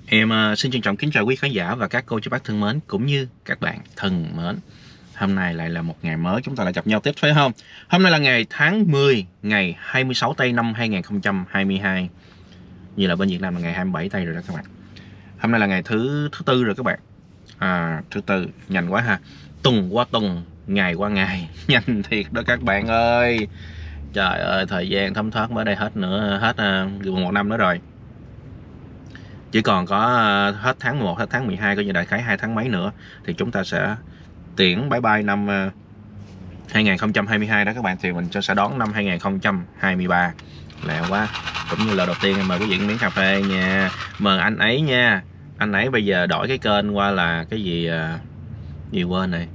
Xin trân trọng kính chào quý khán giả và các cô chú bác thân mến, cũng như các bạn thân mến. Hôm nay lại là một ngày mới, chúng ta lại gặp nhau tiếp phải không? Hôm nay là ngày tháng 10, ngày 26 Tây năm 2022. Như là bên Việt Nam là ngày 27 Tây rồi đó các bạn. Hôm nay là ngày thứ tư rồi các bạn. Thứ tư, nhanh quá ha. Tuần qua tuần, ngày qua ngày, nhanh thiệt đó các bạn ơi. Trời ơi, thời gian thấm thoát mới đây hết nữa, hết gần một năm nữa rồi. Chỉ còn có hết tháng 11, hết tháng 12, coi như đại khái 2 tháng mấy nữa thì chúng ta sẽ tiễn bye bye năm 2022 đó các bạn. Thì mình sẽ đón năm 2023. Lẹ quá. Cũng như là đầu tiên em mời quý vị miếng cà phê nha. Mời anh ấy nha. Anh ấy bây giờ đổi cái kênh qua là cái gì quên này.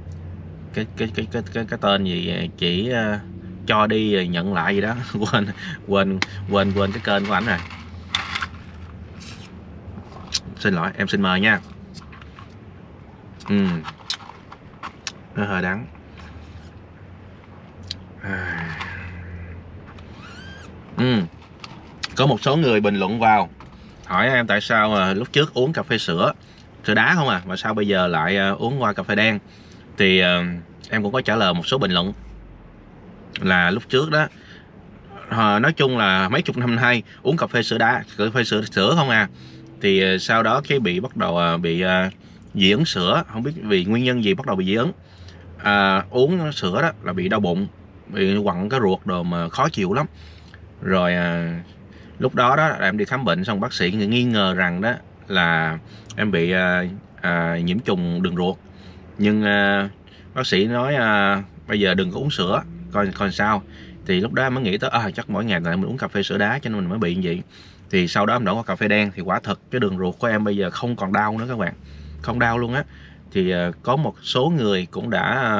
Cái tên gì chỉ cho đi nhận lại gì đó. quên cái kênh của ảnh rồi. Xin lỗi, em xin mời nha. Nó hơi đắng. Có một số người bình luận vào hỏi em tại sao mà lúc trước uống cà phê sữa đá không mà sao bây giờ lại uống qua cà phê đen. Thì em cũng có trả lời một số bình luận là lúc trước đó, nói chung là mấy chục năm nay uống cà phê sữa đá, cà phê sữa không à. Thì sau đó cái bắt đầu bị dị ứng sữa, không biết vì nguyên nhân gì bắt đầu bị dị ứng. Uống sữa đó là bị đau bụng, bị quặn cái ruột đồ mà khó chịu lắm. Rồi lúc đó là em đi khám bệnh, xong bác sĩ nghi ngờ rằng đó là em bị nhiễm trùng đường ruột. Nhưng bác sĩ nói bây giờ đừng có uống sữa, coi sao. Thì lúc đó mới nghĩ tới chắc mỗi ngày lại mình uống cà phê sữa đá cho nên mình mới bị như vậy. Thì sau đó em đổi qua cà phê đen thì quả thật cái đường ruột của em bây giờ không còn đau nữa các bạn, không đau luôn á. Thì có một số người cũng đã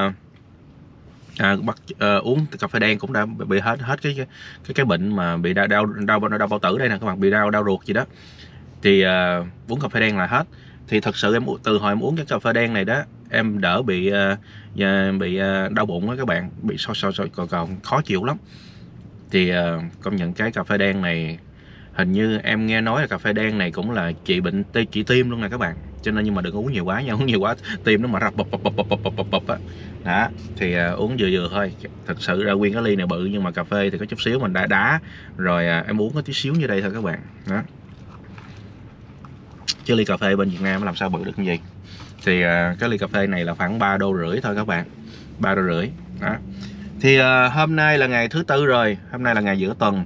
uống cà phê đen cũng đã bị hết cái bệnh mà bị đau bao tử đây nè các bạn, bị đau ruột gì đó. Thì uống cà phê đen là hết. Thì thật sự em từ hồi em uống cái cà phê đen này đó, em đỡ bị đau bụng đó các bạn, bị còn khó chịu lắm. Thì công nhận cái cà phê đen này, hình như em nghe nói là cà phê đen này cũng là trị bệnh trị tim luôn nè các bạn. Cho nên nhưng mà đừng uống nhiều quá nha, uống nhiều quá tim nó mà ra bập á. Đó, thì uống vừa thôi. Thật sự ra nguyên cái ly này bự nhưng mà cà phê thì có chút xíu mình đã đá rồi, em uống có tí xíu như đây thôi các bạn. Đó. Chứ ly cà phê bên Việt Nam làm sao bự được như vậy. Thì cái ly cà phê này là khoảng 3,5 đô thôi các bạn, 3,5 đô. Đó. Thì hôm nay là ngày thứ tư rồi, hôm nay là ngày giữa tuần.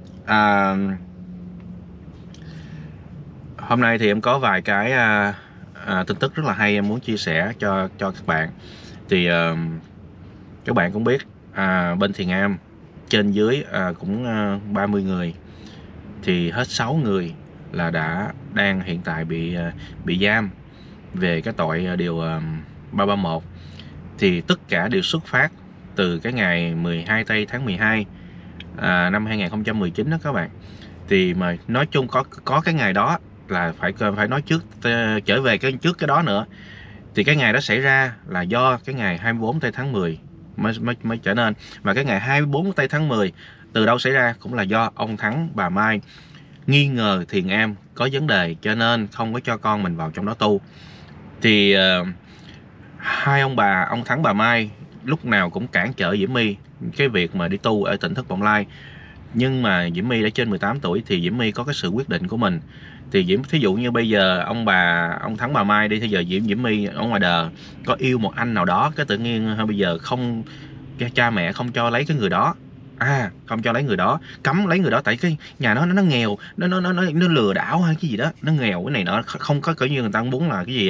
Hôm nay thì em có vài cái tin tức rất là hay em muốn chia sẻ cho các bạn. Thì các bạn cũng biết bên Thiền Am trên dưới cũng 30 người, thì hết 6 người là đang hiện tại bị giam về cái tội điều 331. Thì tất cả đều xuất phát từ cái ngày 12 Tây tháng 12 năm 2019 đó các bạn. Thì mà nói chung có cái ngày đó là phải nói trước, trở về trước cái đó nữa. Thì cái ngày đó xảy ra là do cái ngày 24 Tây tháng 10 mới trở nên. Và cái ngày 24 Tây tháng 10 từ đâu xảy ra cũng là do ông Thắng bà Mai nghi ngờ Thiền Am có vấn đề, cho nên không có cho con mình vào trong đó tu. Thì hai ông Thắng bà Mai lúc nào cũng cản trở Diễm My cái việc mà đi tu ở tỉnh Thất Bồng Lai. Nhưng mà Diễm My đã trên 18 tuổi thì Diễm My có cái sự quyết định của mình. Thì thí dụ như bây giờ ông Thắng bà Mai đi, thì giờ Diễm My ở ngoài đời có yêu một anh nào đó, cái tự nhiên bây giờ không, cha mẹ không cho lấy cái người đó, không cho lấy người đó, cấm lấy người đó, tại cái nhà nó nghèo, nó lừa đảo hay cái gì đó, nó nghèo cái này nó không có cỡ như người ta muốn là cái gì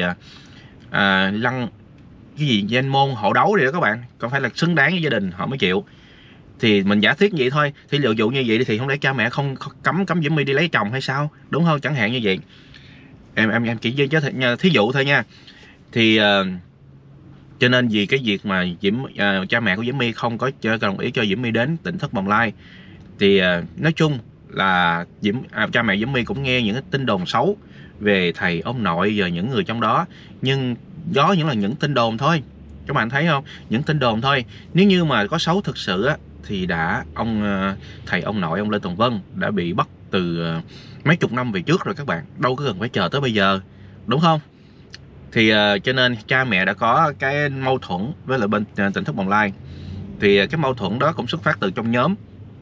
lăng cái gì danh môn hộ đấu đi đó các bạn, còn phải là xứng đáng với gia đình họ mới chịu. Thì mình giả thiết vậy thôi. Thì liệu dụ như vậy thì không lẽ cha mẹ không cấm Diễm My đi lấy chồng hay sao, đúng không? Chẳng hạn như vậy. Em chỉ thí dụ thôi nha. Thì cho nên vì cái việc mà cha mẹ của Diễm My không có đồng ý cho Diễm My đến tỉnh Thất Bồng Lai, thì nói chung là cha mẹ Diễm My cũng nghe những cái tin đồn xấu về thầy ông nội và những người trong đó. Nhưng đó là những tin đồn thôi, các bạn thấy không? Những tin đồn thôi. Nếu như mà có xấu thực sự á, thì thầy ông nội ông Lê Tùng Vân đã bị bắt từ mấy chục năm về trước rồi các bạn, đâu có cần phải chờ tới bây giờ, đúng không? Thì cho nên cha mẹ đã có cái mâu thuẫn với lại bên Tỉnh Thất Bồng Lai. Thì cái mâu thuẫn đó cũng xuất phát từ trong nhóm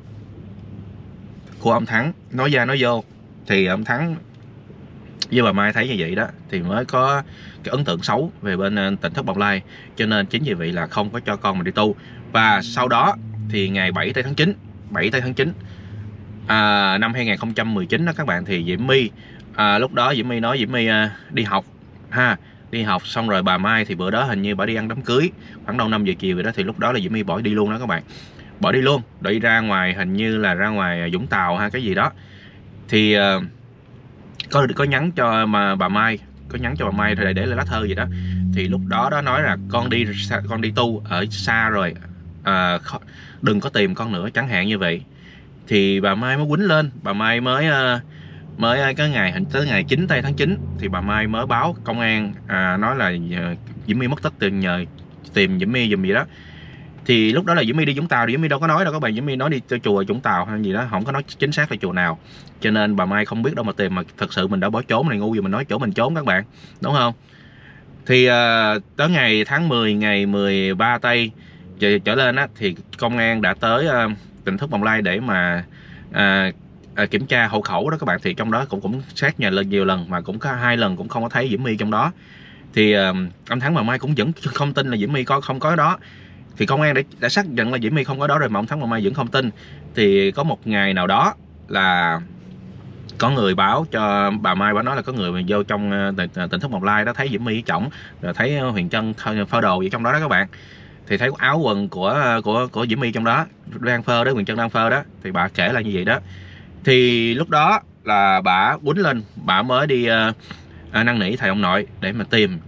của ông Thắng, nói ra nói vô. Thì ông Thắng với bà Mai thấy như vậy đó thì mới có cái ấn tượng xấu về bên Tỉnh Thất Bồng Lai, cho nên chính vì vậy là không có cho con mình đi tu. Và sau đó thì ngày 7 tháng 9 năm 2019 đó các bạn, thì Diễm My lúc đó Diễm My nói Diễm My đi học ha, đi học xong rồi bà Mai thì bữa đó hình như bà đi ăn đám cưới khoảng đầu 5 giờ chiều vậy đó, thì lúc đó là Diễm My bỏ đi luôn đó các bạn, bỏ đi luôn, đi ra ngoài, hình như là ra ngoài Vũng Tàu hay cái gì đó. Thì có nhắn cho bà Mai, có nhắn cho bà Mai để lại lá thơ gì đó. Thì lúc đó nói là con đi tu ở xa rồi, đừng có tìm con nữa, chẳng hạn như vậy. Thì bà Mai mới quýnh lên, bà Mai mới cái tới ngày 9 tháng 9 thì bà Mai mới báo công an, nói là Diễm My mất tích, tìm Diễm My giùm gì đó. Thì lúc đó là Diễm My đi Vũng Tàu, Diễm My đâu có nói đâu các bạn, Diễm My nói đi tới chùa Vũng Tàu hay gì đó, không có nói chính xác là chùa nào, cho nên bà Mai không biết đâu mà tìm, mà thật sự mình đã bỏ trốn này, ngu gì mình nói chỗ mình trốn các bạn, đúng không? Thì tới ngày tháng 10, ngày 13 tây trở lên á, thì công an đã tới Tỉnh Thất Bồng Lai để mà kiểm tra hộ khẩu đó các bạn. Thì trong đó cũng xét nhà lên nhiều lần mà cũng có 2 lần cũng không có thấy Diễm My trong đó. Thì ông Thắng bà Mai cũng vẫn không tin là Diễm My không có đó. Thì công an đã xác nhận là Diễm My không có đó rồi mà ông Thắng bà Mai vẫn không tin. Thì có một ngày nào đó là có người báo cho bà Mai, bà nói là có người vô trong Tỉnh Thất Bồng Lai đó, thấy Diễm My chổng, rồi thấy Huyền Trân phơ đồ gì trong đó đó các bạn. Thì thấy áo quần của Diễm My trong đó đang phơ đó, Huyền Trân đang phơ đó. Thì bà kể là như vậy đó. Thì lúc đó là bà quýnh lên, bà mới đi năn nỉ thầy ông nội để mà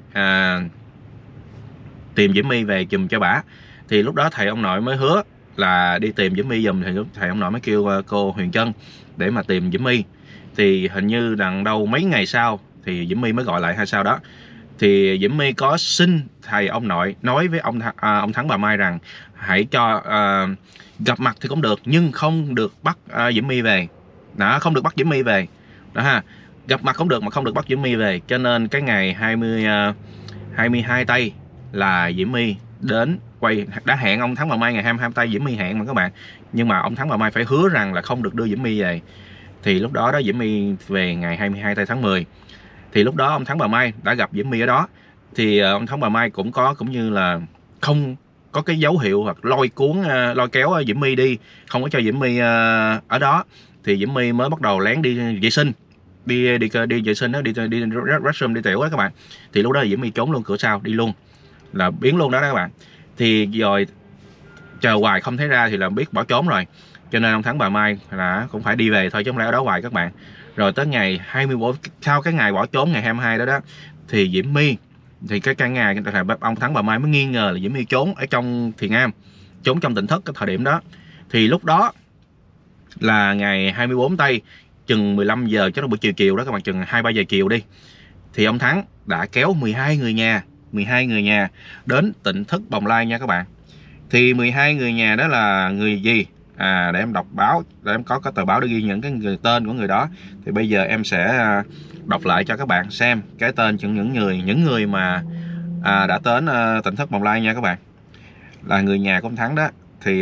tìm Diễm My về giùm cho bà. Thì lúc đó thầy ông nội mới hứa là đi tìm Diễm My giùm. Thì lúc thầy ông nội mới kêu cô Huyền Trân để mà tìm Diễm My. Thì hình như đằng đâu mấy ngày sau thì Diễm My mới gọi lại hay sao đó. Thì Diễm My có xin thầy ông nội nói với ông Thắng bà Mai rằng hãy cho gặp mặt thì cũng được, nhưng không được bắt Diễm My về đó, không được bắt Diễm My về đó ha. Gặp mặt cũng được mà không được bắt Diễm My về. Cho nên cái ngày 22 tây là Diễm My đến đã hẹn ông Thắng bà Mai ngày 22 tây Diễm My hẹn mà các bạn, nhưng mà ông Thắng bà Mai phải hứa rằng là không được đưa Diễm My về. Thì lúc đó Diễm My về ngày 22 tây tháng 10. Thì lúc đó ông Thắng bà Mai đã gặp Diễm My ở đó. Thì ông Thắng bà Mai cũng cũng như là không có cái dấu hiệu hoặc lôi kéo Diễm My đi, không có cho Diễm My ở đó. Thì Diễm My mới bắt đầu lén đi vệ sinh, đi vệ sinh đó, đi restroom, đi tiểu đó các bạn. Thì lúc đó Diễm My trốn luôn cửa sau, đi luôn, là biến luôn đó các bạn. Thì rồi chờ hoài không thấy ra thì là biết bỏ trốn rồi, cho nên ông Thắng bà Mai là cũng phải đi về thôi chứ không lẽ ở đó hoài các bạn. Rồi tới ngày 24, sau cái ngày bỏ trốn ngày 22 đó thì Diễm My, thì cái ngày ông Thắng bà Mai mới nghi ngờ là Diễm My trốn ở trong Thiền Am, trốn trong Tỉnh Thất cái thời điểm đó. Thì lúc đó là ngày 24 tây, chừng 15 giờ, chắc là buổi chiều đó các bạn, chừng 2-3 giờ chiều đi. Thì ông Thắng đã kéo 12 người nhà đến Tỉnh Thất Bồng Lai nha các bạn. Thì 12 người nhà đó là người gì? Để em đọc báo, để em có tờ báo để ghi những cái tên của người đó. Thì bây giờ em sẽ đọc lại cho các bạn xem cái tên những người mà đã đến Tỉnh Thất Bồng Lai nha các bạn, là người nhà của ông Thắng đó. Thì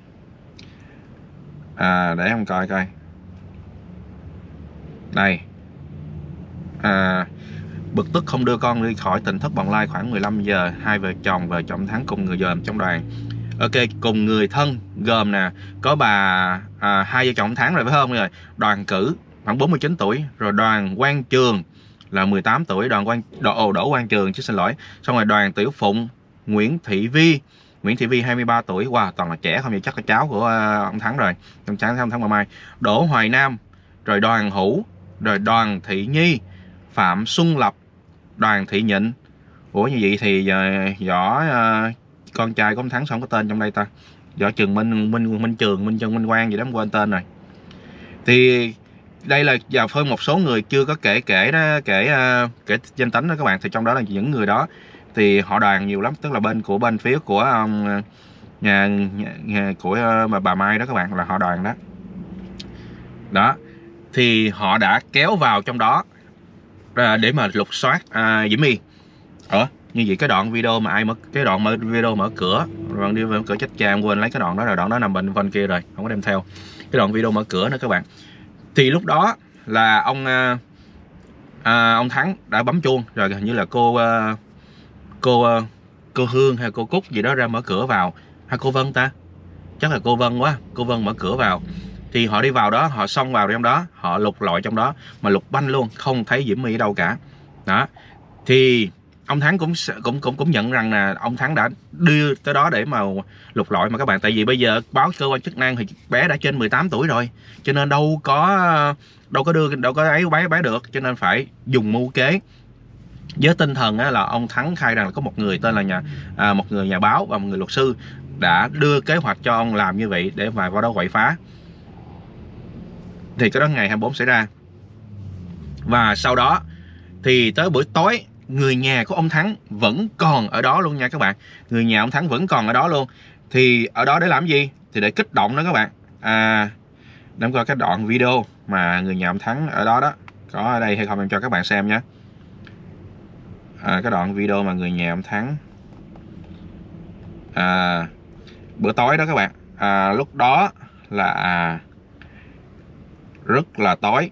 để em coi đây. Bực tức không đưa con đi khỏi Tỉnh Thất Bồng Lai khoảng 15 giờ, hai vợ chồng Thắng cùng người dòm trong đoàn. Ok, cùng người thân gồm nè, có bà hai vợ chồng Thắng rồi phải không, rồi Đoàn Cử khoảng 49 tuổi, rồi Đoàn Quang Trường là 18 tuổi, Đỗ Quang Trường chứ, xin lỗi. Xong rồi Đoàn Tiểu Phụng, Nguyễn Thị Vi 23 tuổi. Wow, toàn là trẻ không, vậy chắc là cháu của ông Thắng rồi, ông Thắng bà Mai. Đỗ Hoài Nam, rồi Đoàn Hữu, rồi Đoàn Thị Nhi, Phạm Xuân Lập, Đoàn Thị Nhịn. Ủa như vậy thì Võ con trai của ông Thắng sao không có tên trong đây ta? Võ Trường Minh Quang gì đó, em quên tên rồi. Thì đây là vào phân một số người chưa có kể danh tính đó các bạn. Thì trong đó là những người đó thì họ Đoàn nhiều lắm, tức là bên phía của nhà của bà Mai đó các bạn, là họ Đoàn đó. thì họ đã kéo vào trong đó để mà lục soát Diễm My. Như vậy cái đoạn video mà video mở cửa, đoạn đi mở cửa chết cha, em quên lấy cái đoạn đó rồi, đoạn đó nằm bên kia rồi, không có đem theo cái đoạn video mở cửa nữa các bạn. Thì lúc đó là ông Thắng đã bấm chuông rồi, hình như là cô Hương hay cô Cúc gì đó ra mở cửa vào, hay cô Vân ta, chắc là cô Vân quá, cô Vân mở cửa vào. Thì họ đi vào đó, họ xông vào trong đó, họ lục lọi trong đó mà lục banh luôn, không thấy Diễm My ở đâu cả. Đó thì ông Thắng cũng nhận rằng là ông Thắng đã đưa tới đó để mà lục lọi mà các bạn. Tại vì bây giờ báo cơ quan chức năng thì bé đã trên 18 tuổi rồi, cho nên đâu có ấy bé được, cho nên phải dùng mưu kế. Với tinh thần là ông Thắng khai rằng là có một người tên là một người nhà báo và một người luật sư đã đưa kế hoạch cho ông làm như vậy để mà vào đó quậy phá. Thì cái đó ngày 24 xảy ra. Và sau đó thì tới buổi tối, người nhà của ông Thắng vẫn còn ở đó luôn nha các bạn. Người nhà ông Thắng vẫn còn ở đó luôn. Thì ở đó để làm gì? Thì để kích động đó các bạn. Để coi cái đoạn video mà người nhà ông Thắng ở đó có ở đây hay không, em cho các bạn xem nhé. Cái đoạn video mà người nhà ông Thắng bữa tối đó các bạn. Lúc đó là rất là tối.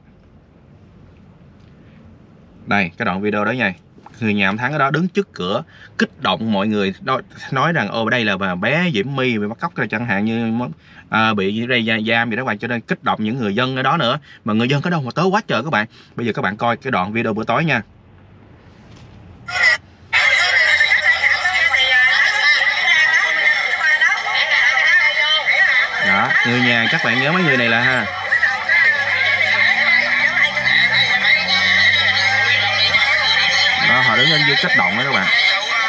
Đây, cái đoạn video đó nha. Người nhà ông Thắng ở đó đứng trước cửa kích động mọi người, nói rằng ở đây là bé Diễm My bị bắt cóc rồi chẳng hạn, như bị giam vậy đó các bạn, cho nên kích động những người dân ở đó nữa. Mà người dân ở đâu mà tới quá trời các bạn. Bây giờ các bạn coi cái đoạn video bữa tối nha. Đó, người nhà các bạn nhớ mấy người này là ha. Đó, họ đứng lên dưới kích động đó các bạn.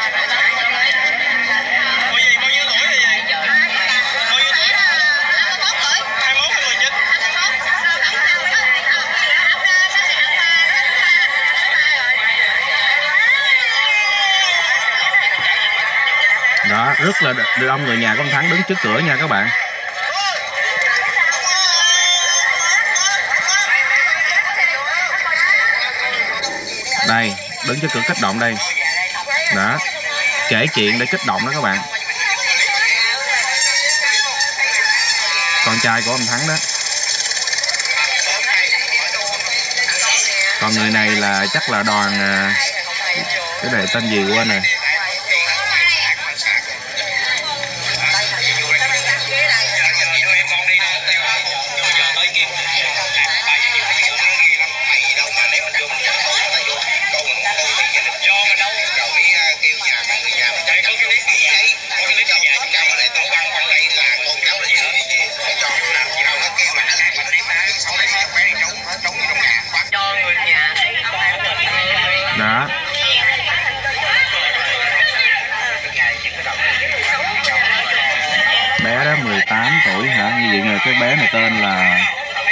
Đó, rất là đông người nhà của ông Thắng đứng trước cửa nha các bạn. Đây, đứng trước cửa kích động đây. Đó, kể chuyện để kích động đó các bạn. Con trai của ông Thắng đó. Còn người này là chắc là đoàn cái này tên gì quên rồi. Đó. Bé đó 18 tuổi hả? Như vậy rồi cái bé này tên là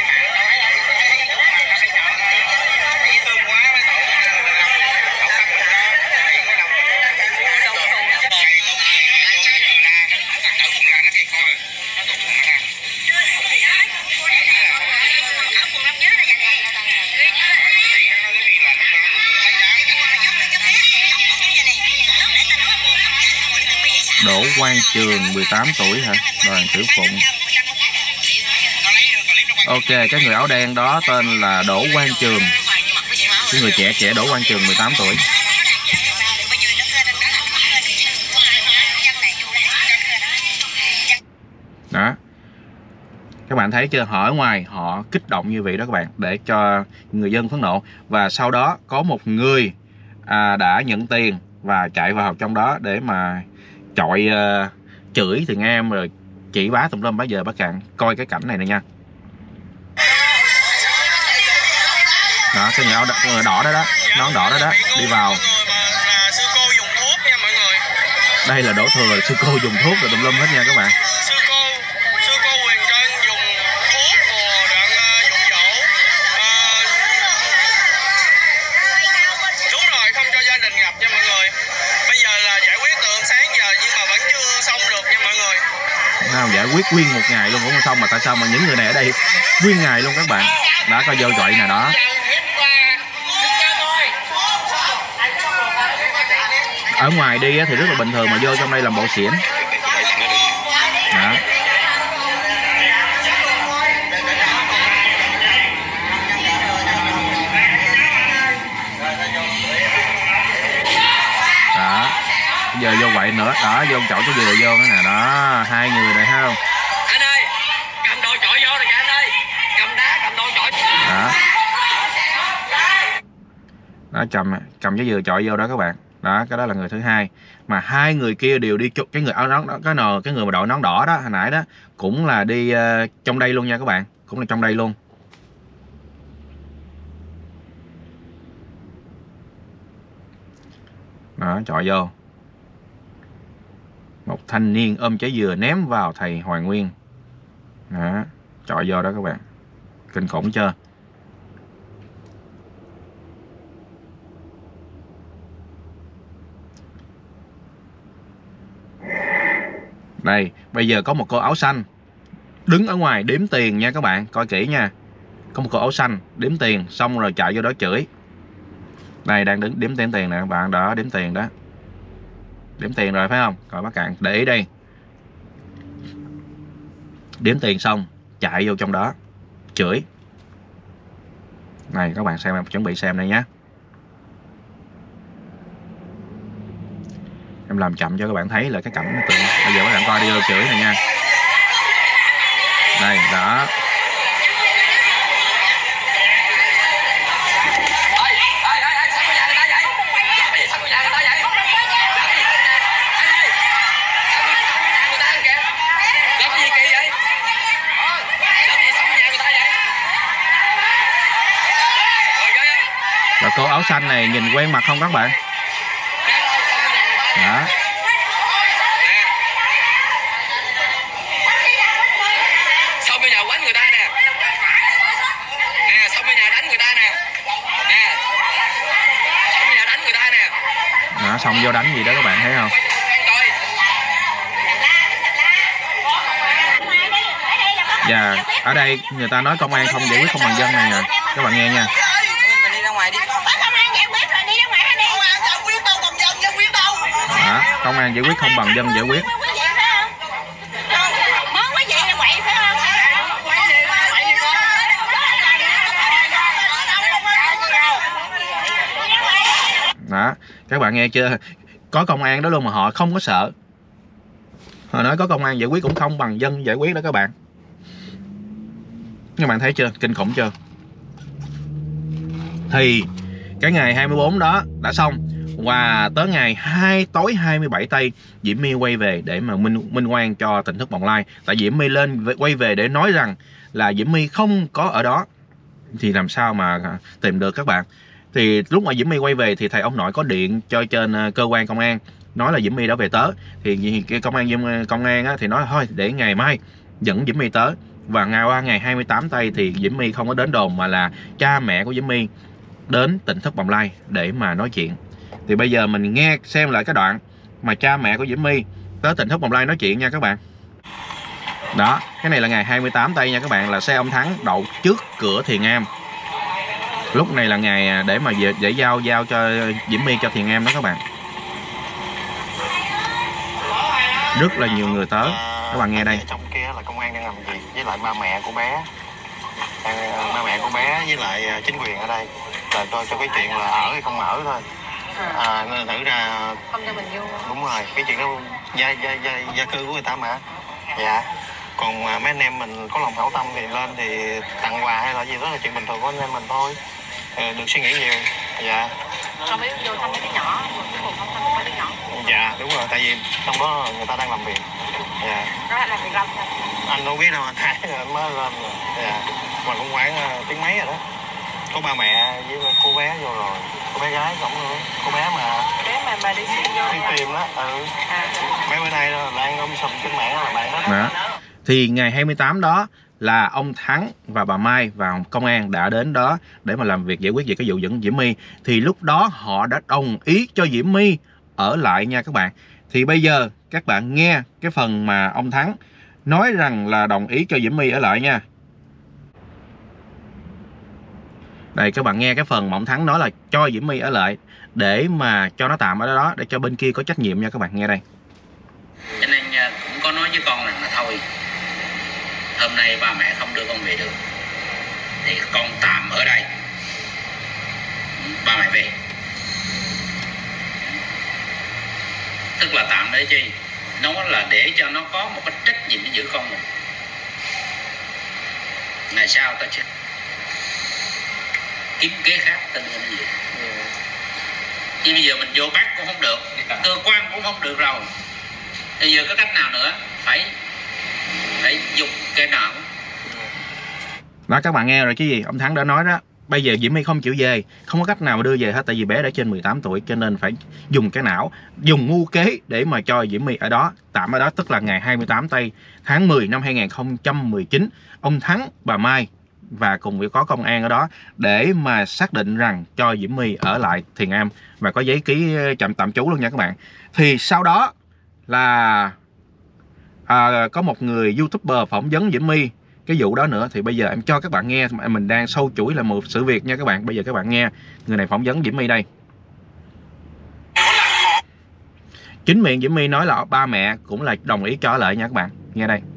Đỗ Quang Trường, 18 tuổi hả? Đoàn Tử Phụng. Ok, cái người áo đen đó tên là Đỗ Quang Trường. Cái người trẻ Đỗ Quang Trường, 18 tuổi. Đó. Các bạn thấy chưa? Họ ở ngoài họ kích động như vậy đó các bạn, để cho người dân phẫn nộ. Và sau đó có một người đã nhận tiền và chạy vào trong đó để mà chọi chửi Thiện Em rồi chỉ bá tùm lum. Bây giờ các bạn coi cái cảnh này nè nha. Đó, cái người đỏ đó, nón đỏ đó đi vào. Đây là đổ thừa sư cô dùng thuốc rồi tùm lum hết nha các bạn. Nào, giải quyết nguyên một ngày luôn cũng không xong, mà tại sao mà những người này ở đây nguyên ngày luôn các bạn. Đó, có vô chọi nè đó. Ở ngoài đi thì rất là bình thường mà vô trong đây làm bộ xỉn. Đó. Đó. Bây giờ vô quậy nữa. Đó, vô chọi cái dừa vô nữa nè. Đó, hai người này thấy không? Anh ơi, cầm đồ chọi vô rồi kìa anh ơi. Cầm đá, cầm đồ chọi. Đó. Đó, cầm cái dừa chọi vô đó các bạn. Đó, cái đó là người thứ hai. Mà hai người kia đều đi cái người áo nón đó, cái người mà đội nón đỏ đó hồi nãy đó cũng là đi trong đây luôn nha các bạn, cũng là trong đây luôn. Đó, chọi vô. Một thanh niên ôm trái dừa ném vào thầy Hoàng Nguyên. Đó, chọi vô đó các bạn. Kinh khủng chưa? Đây, bây giờ có một cô áo xanh đứng ở ngoài đếm tiền nha các bạn, coi kỹ nha. Có một cô áo xanh đếm tiền xong rồi chạy vô đó chửi. Đây, đang đứng đếm tiền nè các bạn, đó, đếm tiền đó. Đếm tiền rồi phải không? Coi bác cạn, để ý đây. Đếm tiền xong chạy vô trong đó chửi. Này các bạn xem, em chuẩn bị xem đây nhé. Em làm chậm cho các bạn thấy là cái cảnh tượng. Bây giờ các bạn coi đi vô chửi này nha. Đây, đó. Và cô áo xanh này nhìn quen mặt không các bạn? Đó. Xong bây giờ quánh người ta nè. Nè, xong bây giờ đánh người ta nè. Nè. Xong bây giờ đánh người ta nè. Đó, xong vô đánh gì đó các bạn thấy không? Dạ, ở đây người ta nói công an không giải quyết không bằng dân này nè. Các bạn nghe nha. Đó, công an giải quyết không bằng dân giải quyết. Đó, các bạn nghe chưa? Có công an đó luôn mà họ không có sợ. Họ nói có công an giải quyết cũng không bằng dân giải quyết đó các bạn. Các bạn thấy chưa? Kinh khủng chưa? Thì cái ngày 24 đó đã xong. Và tới ngày tối 27 tây, Diễm My quay về để mà minh oan cho Tỉnh Thất Bồng Lai. Tại Diễm My quay về để nói rằng là Diễm My không có ở đó. Thì làm sao mà tìm được các bạn? Thì lúc mà Diễm My quay về thì thầy ông nội có điện cho trên cơ quan công an nói là Diễm My đã về tới. Thì cái công an á, thì nói thôi để ngày mai dẫn Diễm My tới. Và ngày 28 tây thì Diễm My không có đến đồn mà là cha mẹ của Diễm My đến Tỉnh Thất Bồng Lai để mà nói chuyện. Thì bây giờ mình nghe xem lại cái đoạn mà cha mẹ của Diễm My tới Tỉnh Thất Bồng Lai nói chuyện nha các bạn. Đó, cái này là ngày 28 tây nha các bạn, là xe ông Thắng đậu trước cửa Thiền Am. Lúc này là ngày để mà để giao cho Diễm My cho Thiền Am đó các bạn. Rất là nhiều người tới. Các bạn nghe đây. Trong kia là công an đang làm việc với lại ba mẹ của bé. Ba mẹ của bé với lại chính quyền ở đây là cho cái chuyện là ở hay không ở thôi. Nên thử ra không cho mình vô. Đúng rồi, cái chuyện đó gia cư của người ta mà. Dạ. Còn mà mấy anh em mình có lòng hảo tâm thì lên thì tặng quà hay là gì đó là chuyện bình thường của anh em mình thôi. Đừng suy nghĩ nhiều. Dạ. Không biết vô thăm mấy đứa nhỏ, cuối cùng không thăm mấy đứa nhỏ. Dạ, đúng rồi, tại vì trong đó người ta đang làm việc. Dạ. Đó là việc làm thôi. Anh đâu biết đâu, anh hai mới lên rồi. Dạ. Mà cũng khoảng tiếng mấy rồi đó. Có ba mẹ với cô bé vô rồi. Cô bé gái cũng nữa. Cô bé mà đi tìm đó. Mấy bữa nay là đang ôm sùm trên mẹ là bạn đó. Thì ngày 28 đó là ông Thắng và bà Mai và công an đã đến đó để mà làm việc giải quyết về cái vụ dẫn Diễm My. Thì lúc đó họ đã đồng ý cho Diễm My ở lại nha các bạn. Thì bây giờ các bạn nghe cái phần mà ông Thắng nói rằng là đồng ý cho Diễm My ở lại nha. Đây các bạn nghe cái phần mà ông Thắng nói là cho Diễm My ở lại để mà cho nó tạm ở đó để cho bên kia có trách nhiệm nha, các bạn nghe đây. Cho nên cũng có nói với con rằng là thôi, hôm nay ba mẹ không đưa con về được thì con tạm ở đây, ba mẹ về. Tức là tạm để chi? Nó là để cho nó có một cái trách nhiệm để giữ con mình. Ngày sau ta sẽ kiếm kế khác ta đưa nó về. Nhưng bây giờ mình vô bắt cũng không được, cơ quan cũng không được rồi. Bây giờ có cách nào nữa? Phải dùng cái nào? Đó các bạn nghe rồi chứ gì ông Thắng đã nói đó. Bây giờ Diễm My không chịu về, không có cách nào mà đưa về hết, tại vì bé đã trên 18 tuổi cho nên phải dùng cái não, dùng mưu kế để mà cho Diễm My ở đó, tạm ở đó. Tức là ngày 28 tây tháng 10 năm 2019, ông Thắng, bà Mai và cùng với có công an ở đó để mà xác định rằng cho Diễm My ở lại Thiền Am và có giấy ký tạm trú luôn nha các bạn. Thì sau đó là có một người YouTuber phỏng vấn Diễm My cái vụ đó nữa. Thì bây giờ em cho các bạn nghe, mình đang sâu chuỗi là một sự việc nha các bạn. Bây giờ các bạn nghe người này phỏng vấn Diễm My đây. Chính miệng Diễm My nói là ba mẹ cũng là đồng ý cho ở lại nha các bạn, nghe đây.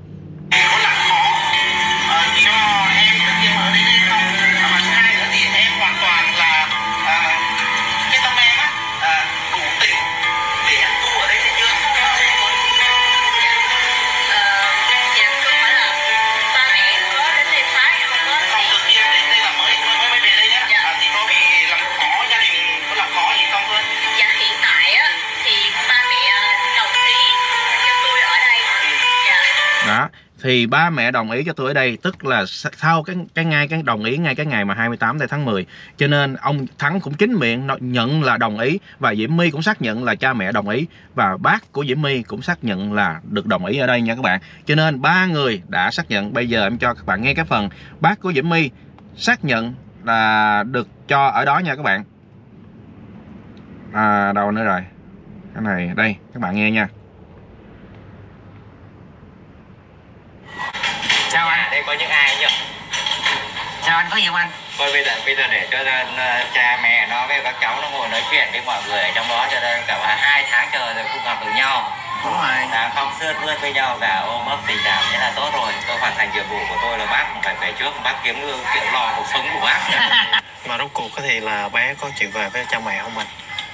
Đó, thì ba mẹ đồng ý cho tôi ở đây, tức là sau cái đồng ý ngay cái ngày mà 28 tháng 10. Cho nên ông Thắng cũng chính miệng nhận là đồng ý, và Diễm My cũng xác nhận là cha mẹ đồng ý, và bác của Diễm My cũng xác nhận là được đồng ý ở đây nha các bạn. Cho nên ba người đã xác nhận. Bây giờ em cho các bạn nghe cái phần bác của Diễm My xác nhận là được cho ở đó nha các bạn. Đâu nữa rồi, cái này đây các bạn nghe nha. Chào anh, đây có những ai nhỉ? Chào anh, có gì không anh? Thôi bây giờ để cho cha mẹ nó với các cháu nó ngồi nói chuyện với mọi người ở trong đó, cho nên cả 2 tháng trời rồi không gặp được nhau. Đúng rồi. Không sươn mướt với nhau cả, ôm ấp tình cảm thế là tốt rồi. Tôi hoàn thành nhiệm vụ của tôi là bác phải về trước, bác kiếm chuyện lo cuộc sống của bác. Mà rốt cuộc thì là bé có chịu về với cha mẹ không anh?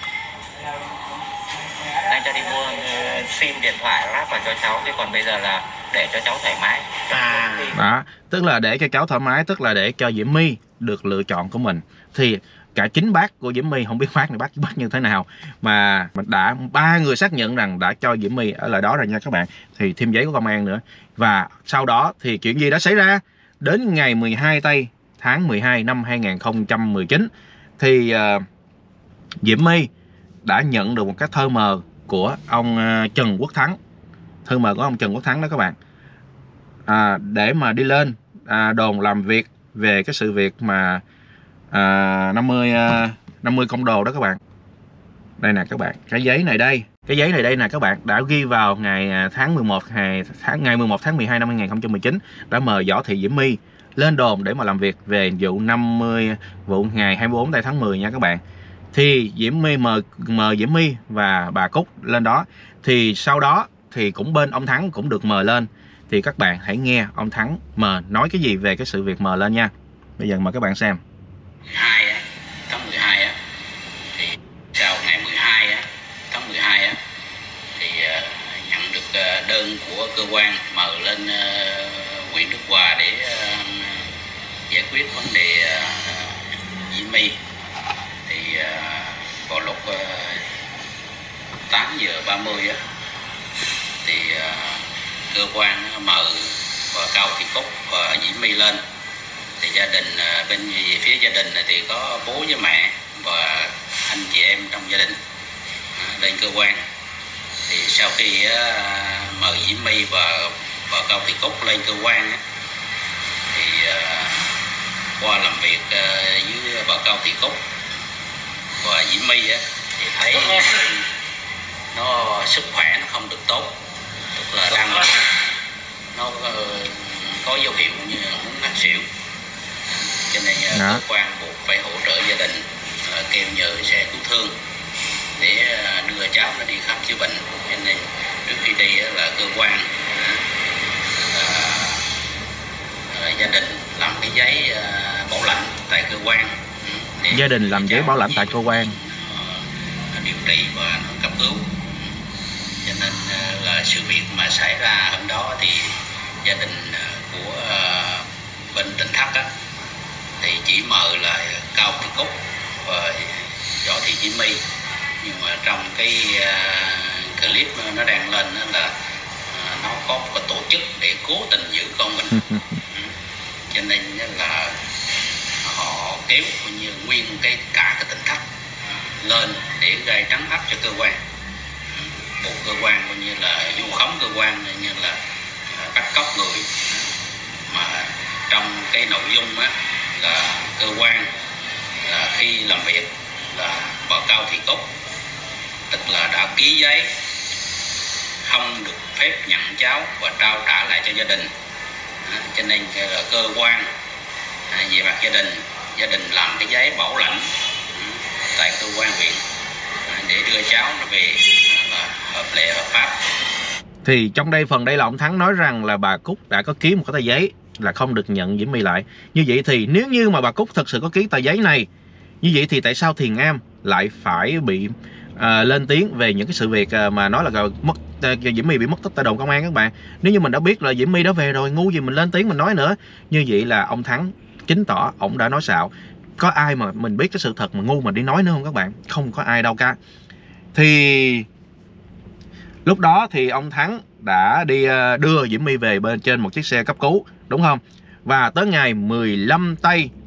Anh cho đi mua sim điện thoại lắp vào cho cháu, chứ còn bây giờ là để cho cháu thoải mái. Đó, tức là để cho cháu thoải mái, tức là để cho Diễm My được lựa chọn của mình. Thì cả chính bác của Diễm My, không biết bác này bác như thế nào, mà đã ba người xác nhận rằng đã cho Diễm My ở lại đó rồi nha các bạn. Thì thêm giấy của công an nữa. Và sau đó thì chuyện gì đã xảy ra? Đến ngày 12 tây tháng 12 năm 2019 thì Diễm My đã nhận được một cái thơ mờ của ông Trần Quốc Thắng. Thơ mờ của ông Trần Quốc Thắng đó các bạn, để mà đi lên đồn làm việc về cái sự việc mà 50 công đồ đó các bạn. Đây nè các bạn, cái giấy này đây, nè các bạn, đã ghi vào ngày tháng 11 ngày 11 tháng 12 năm 2019 đã mời Võ Thị Diễm My lên đồn để mà làm việc về vụ ngày 24 tháng 10 nha các bạn. Thì Diễm My mời Diễm My và bà Cúc lên đó. Thì sau đó thì cũng bên ông Thắng cũng được mời lên. Thì các bạn hãy nghe ông Thắng nói cái gì về cái sự việc mời lên nha. Bây giờ mời các bạn xem. Tháng 12 thì sau ngày 12 tháng 12 thì nhận được đơn của cơ quan mời lên huyện Đức Hòa để giải quyết vấn đề Diễm My. Thì vào lúc 8 giờ 30 thì cơ quan mời và Cao Thị Cúc và Diễm My lên. Thì gia đình bên phía gia đình thì có bố với mẹ và anh chị em trong gia đình lên cơ quan. Thì sau khi mời Diễm My và Cao Thị Cúc lên cơ quan thì qua làm việc với bà Cao Thị Cúc và Diễm My thì thấy nó sức khỏe nó không được tốt, tức là đang nó có dấu hiệu như muốn ngất xỉu. cho nên cơ quan buộc phải hỗ trợ gia đình kêu nhờ xe cứu thương để đưa cháu nó đi khám chữa bệnh. Cho nên trước khi đi là cơ quan gia đình làm cái giấy bảo lãnh tại cơ quan. Gia đình làm giấy bảo lãnh tại cơ quan điều trị và cấp cứu. Cho nên là sự việc mà xảy ra hôm đó thì gia đình của bên Tỉnh Thất á, thì chỉ mời là Cao Thị Cúc và Võ Thị Diễm My, nhưng mà trong cái clip nó đang lên đó là nó có một tổ chức để cố tình giữ con mình. Cho nên là họ kéo như nguyên cả cái Tỉnh Thất lên để gây trấn áp cho cơ quan, buộc cơ quan coi như là vu khống cơ quan, như là bắt cóc người. Mà trong cái nội dung á là cơ quan là khi làm việc là bà Cao Thị Cúc tức là đã ký giấy không được phép nhận cháu và trao trả lại cho gia đình. Cho nên là cơ quan về mặt gia đình làm cái giấy bảo lãnh tại cơ quan huyện để đưa cháu nó về là hợp lệ hợp pháp. Thì trong đây phần đây là ông Thắng nói rằng là bà Cúc đã có ký một cái tờ giấy là không được nhận Diễm My lại. Như vậy thì nếu như mà bà Cúc thật sự có ký tờ giấy này, như vậy thì tại sao Thiền Am lại phải bị lên tiếng về những cái sự việc mà nói là mất Diễm My bị mất tích tại đồn công an các bạn? Nếu như mình đã biết là Diễm My đã về rồi, ngu gì mình lên tiếng mình nói nữa. Như vậy là ông Thắng chứng tỏ ổng đã nói xạo. Có ai mà mình biết cái sự thật mà ngu mà đi nói nữa không các bạn? Không có ai đâu cả. Thì lúc đó thì ông Thắng đã đi đưa Diễm My về bên trên một chiếc xe cấp cứu, đúng không? Và tới ngày 15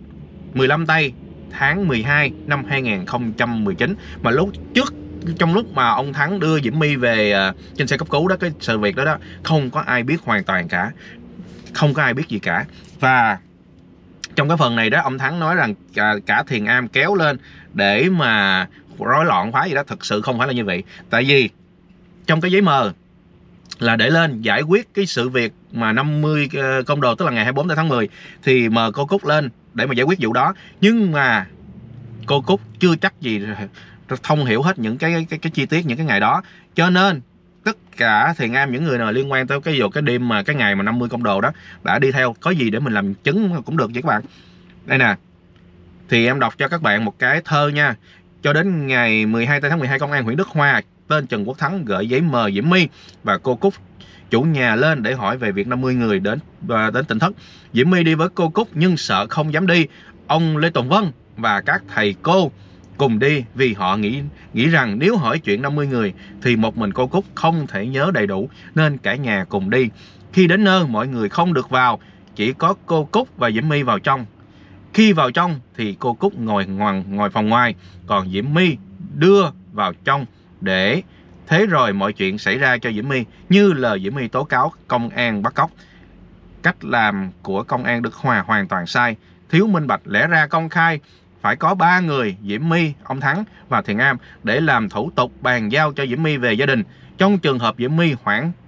tây tháng 12 năm 2019, mà trong lúc mà ông Thắng đưa Diễm My về trên xe cấp cứu đó, cái sự việc đó không có ai biết hoàn toàn cả, không có ai biết gì cả. Và trong cái phần này đó, ông Thắng nói rằng cả Thiền Am kéo lên để mà rối loạn phá gì đó. Thực sự không phải là như vậy. Tại vì trong cái giấy mờ là để lên giải quyết cái sự việc mà 50 công đồ, tức là ngày 24 tháng 10 thì mời cô Cúc lên để mà giải quyết vụ đó. Nhưng mà cô Cúc chưa chắc gì thông hiểu hết những cái chi tiết những cái ngày đó. Cho nên tất cả Thiền Am, những người nào liên quan tới cái đêm mà cái ngày mà 50 công đồ đó đã đi theo. Có gì để mình làm chứng cũng được vậy các bạn. Đây nè, thì em đọc cho các bạn một cái thơ nha. Cho đến ngày 12 tháng 12, công an huyện Đức Hòa tên Trần Quốc Thắng gửi giấy mời Diễm My và cô Cúc chủ nhà lên để hỏi về việc 50 người đến Tỉnh Thất. Diễm My đi với cô Cúc nhưng sợ không dám đi. Ông Lê Tùng Vân và các thầy cô cùng đi vì họ nghĩ rằng nếu hỏi chuyện 50 người thì một mình cô Cúc không thể nhớ đầy đủ, nên cả nhà cùng đi. Khi đến nơi mọi người không được vào, chỉ có cô Cúc và Diễm My vào trong. Khi vào trong thì cô Cúc ngồi phòng ngoài, còn Diễm My đưa vào trong để thế rồi mọi chuyện xảy ra cho Diễm My như lời Diễm My tố cáo công an bắt cóc. Cách làm của công an Đức Hòa hoàn toàn sai, thiếu minh bạch. Lẽ ra công khai phải có 3 người, Diễm My, ông Thắng và Thiền Am, để làm thủ tục bàn giao cho Diễm My về gia đình. Trong trường hợp Diễm My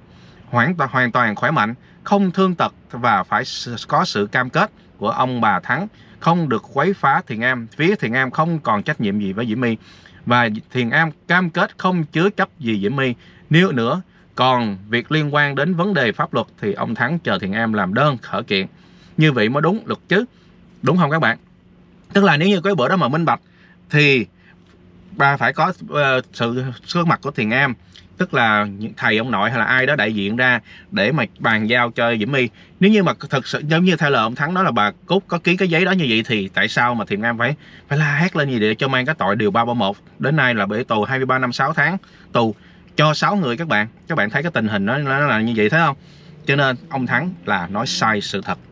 hoàn toàn khỏe mạnh, không thương tật và phải có sự cam kết của ông bà Thắng, không được quấy phá Thiền Am. Phía Thiền Am không còn trách nhiệm gì với Diễm My và Thiền Am cam kết không chứa chấp gì Diễm My nếu nữa. Còn việc liên quan đến vấn đề pháp luật thì ông Thắng chờ Thiền Am làm đơn khởi kiện. Như vậy mới đúng luật chứ, đúng không các bạn? Tức là nếu như cái bữa đó mà minh bạch thì bà phải có sự xuất mặt của Thiền Am, tức là thầy ông nội hay là ai đó đại diện ra để mà bàn giao cho Diễm My. Nếu như mà thật sự giống như theo lời ông Thắng đó là bà Cúc có ký cái giấy đó như vậy thì tại sao mà Thiền Am phải la hét lên gì để cho mang cái tội điều 331 đến nay là bị tù 23 năm 6 tháng tù cho 6 người các bạn. Các bạn thấy cái tình hình nó là như vậy thấy không? Cho nên ông Thắng là nói sai sự thật.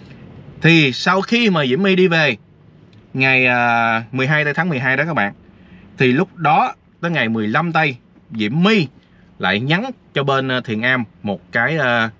Thì sau khi mà Diễm My đi về ngày 12 tháng 12 đó các bạn, thì lúc đó tới ngày 15 tây Diễm My lại nhắn cho bên Thiền Am một cái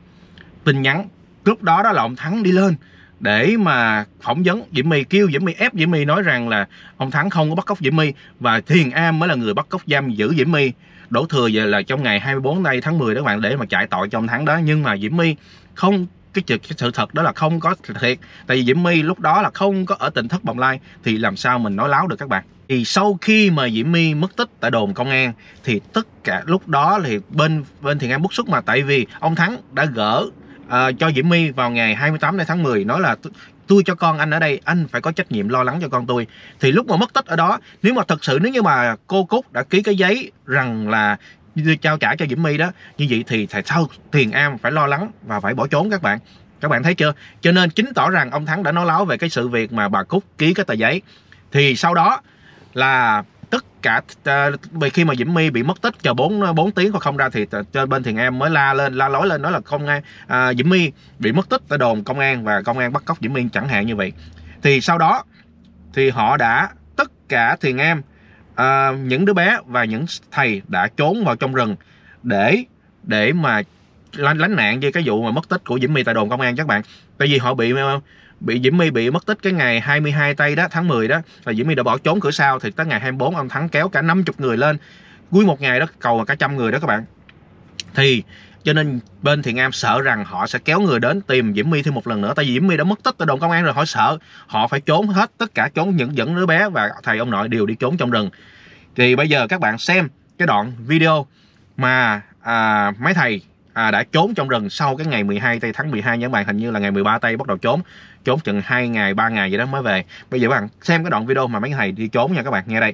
tin nhắn. Lúc đó đó là ông Thắng đi lên để mà phỏng vấn Diễm My, kêu Diễm My, ép Diễm My nói rằng là ông Thắng không có bắt cóc Diễm My và Thiền Am mới là người bắt cóc giam giữ Diễm My. Đổ thừa về là trong ngày 24 tháng 10 đó các bạn, để mà chạy tội cho ông Thắng đó. Nhưng mà Diễm My không cái sự thật đó là không có thiệt. Tại vì Diễm My lúc đó là không có ở Tỉnh Thất Bồng Lai thì làm sao mình nói láo được các bạn. Thì sau khi mà Diễm My mất tích tại đồn công an thì tất cả lúc đó thì bên Thiện Am bức xúc, mà tại vì ông Thắng đã gỡ cho Diễm My vào ngày 28 tháng 10 nói là tôi cho con anh ở đây, anh phải có trách nhiệm lo lắng cho con tôi. Thì lúc mà mất tích ở đó, nếu như mà cô Cúc đã ký cái giấy rằng là trao trả cho Diễm My đó, như vậy thì tại sao Thiện Am phải lo lắng và phải bỏ trốn các bạn? Các bạn thấy chưa? Cho nên chứng tỏ rằng ông Thắng đã nói láo về cái sự việc mà bà Cúc ký cái tờ giấy. Thì sau đó là tất cả khi mà Diễm My bị mất tích chờ 4 tiếng hoặc không ra thì cho bên Thiện Am mới la lối lên nói là Diễm My bị mất tích tại đồn công an và công an bắt cóc Diễm My chẳng hạn như vậy. Thì sau đó thì họ đã tất cả Thiện Am, những đứa bé và những thầy đã trốn vào trong rừng để mà lánh nạn với cái vụ mà mất tích của Diễm My tại đồn công an các bạn. Tại vì họ bị Diễm My bị mất tích cái ngày 22 tháng 10 đó, là Diễm My đã bỏ trốn cửa sau, thì tới ngày 24 ông Thắng kéo cả 50 người lên, cuối một ngày đó cầu là cả 100 người đó các bạn. Thì cho nên bên Thiện Am sợ rằng họ sẽ kéo người đến tìm Diễm My thêm một lần nữa, tại vì Diễm My đã mất tích tại đồn công an rồi, họ sợ họ phải trốn hết, tất cả trốn, những đứa bé và thầy ông nội đều đi trốn trong rừng. Thì bây giờ các bạn xem cái đoạn video mà mấy thầy đã trốn trong rừng sau cái ngày 12 tháng 12 nha các bạn, hình như là ngày 13 bắt đầu trốn chừng 2 ngày 3 ngày vậy đó mới về. Bây giờ các bạn xem cái đoạn video mà mấy thầy đi trốn nha các bạn, nghe đây.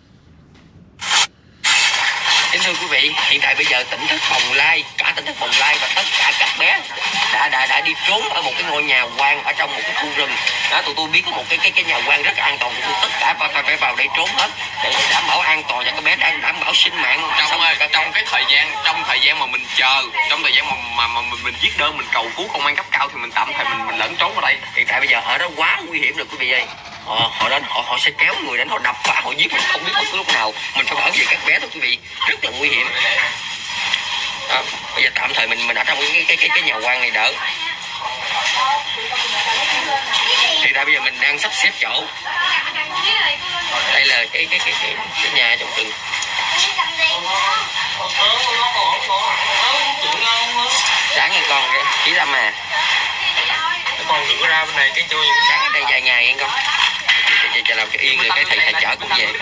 Kính thưa quý vị, hiện tại bây giờ Tỉnh Thất Bồng Lai, cả Tỉnh Thất Bồng Lai và tất cả các bé đã đi trốn ở một cái ngôi nhà hoang ở trong một cái khu rừng. Đó, tụi tôi biết có một cái nhà hoang rất an toàn, tụi tôi tất cả phải vào đây trốn hết để đảm bảo an toàn cho các bé, đang đảm bảo sinh mạng. Trong thời gian mà mình chờ, trong thời gian mà mình viết đơn mình cầu cứu công an cấp cao thì mình tạm thời mình lẫn trốn ở đây. Hiện tại bây giờ ở đó quá nguy hiểm rồi quý vị ơi. Họ sẽ kéo người đến, họ đập phá, họ giết mình không biết bất cứ lúc nào. Mình phải bảo vệ các bé thôi quý vị, rất là nguy hiểm. Bây giờ tạm thời mình ở trong cái nhà hoang này đỡ. Thì tại bây giờ mình đang sắp xếp chỗ. Đây là cái nhà trong rừng. Sáng ngày con kìa, chỉ Lâm à. Con đừng có ra bên này, cái chui sáng ở đây vài ngày con. Cho làm cái yên rồi cái thầy chở cũng về.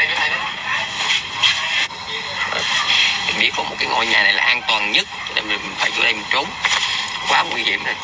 Mình biết có một cái ngôi nhà này là an toàn nhất, nên mình phải vô đây mình trốn. Quá nguy hiểm rồi.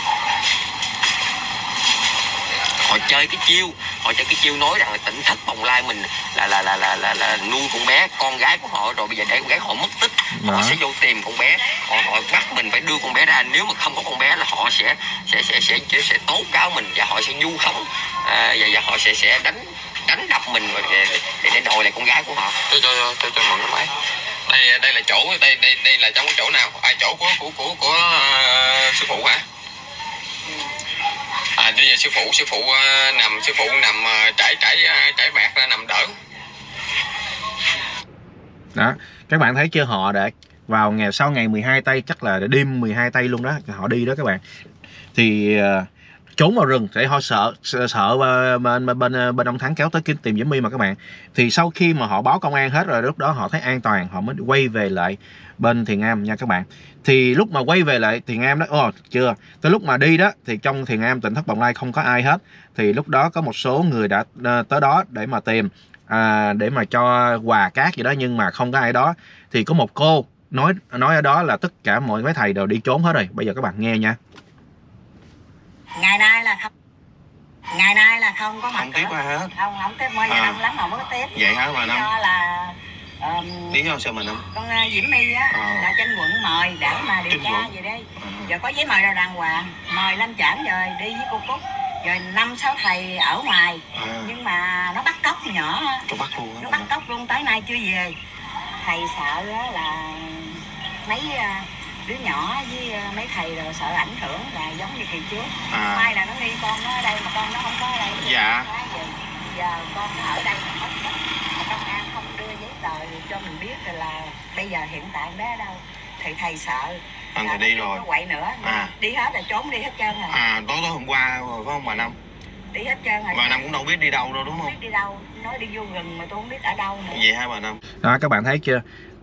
Họ chơi cái chiêu nói rằng là Tỉnh Thất Bồng Lai mình là nuôi con bé, con gái của họ rồi, bây giờ để con gái họ mất tích, họ sẽ vô tìm con bé, họ bắt mình phải đưa con bé ra, nếu mà không có con bé là họ sẽ tố cáo mình và họ sẽ vu khống, và họ sẽ đánh đập mình để đòi lại con gái của họ. Cho mượn cái máy. Đây là chỗ, đây là trong cái chỗ nào? Chỗ của sư phụ hả? Bây giờ sư phụ nằm trải bạc ra nằm đỡ. Đó, các bạn thấy chưa, họ đã vào sau ngày 12 chắc là đêm 12 luôn đó, họ đi đó các bạn. Thì trốn vào rừng để họ sợ bên ông Thắng kéo tới tìm Diễm My mà các bạn. Thì sau khi mà họ báo công an hết rồi, lúc đó họ thấy an toàn, họ mới quay về lại bên Thiện Am nha các bạn. Thì lúc mà quay về lại Thiện Am đó, tới lúc mà đi đó thì trong Thiện Am Tỉnh Thất Bồng Lai không có ai hết. Thì lúc đó có một số người đã tới đó để mà tìm, để mà cho quà cát gì đó, nhưng mà không có ai đó. Thì có một cô nói ở đó là tất cả mọi mấy thầy đều đi trốn hết rồi. Bây giờ các bạn nghe nha. Ngày nay là không có mặt. Không tiếp ai hết. Không tiếp, mới đông lắm mà mới tiếp. Vậy hả bà Năm? Do là lý do sao mà Năm? Con Diễm My á là trên quận mời để mà điều tra gì đây. Giờ có giấy mời đâu đàng hoàng, mời lên trển rồi đi với cô Cúc. Rồi 5-6 thầy ở ngoài. Nhưng mà nó bắt cóc nhỏ. Nó bắt cóc luôn, tới nay chưa về. Thầy sợ là mấy đứa nhỏ với mấy thầy rồi sợ ảnh hưởng là giống như kỳ trước. Mai là nó nghi con nó ở đây mà con nó không có ở đây. Dạ. Giờ con nó ở đây mà công an không đưa giấy tờ cho mình biết là bây giờ hiện tại bé ở đâu. Thì thầy sợ anh thầy đi rồi. Nó quậy nữa. Đi hết rồi, trốn đi hết trơn rồi. Tối hôm qua rồi phải không bà Năm? Đi hết trơn rồi. Bà Năm cũng đâu biết đi đâu đâu đúng không? Không biết đi đâu, nói đi vô rừng mà tôi không biết ở đâu nữa. Vậy hả bà Năm? Đó, các bạn thấy chưa?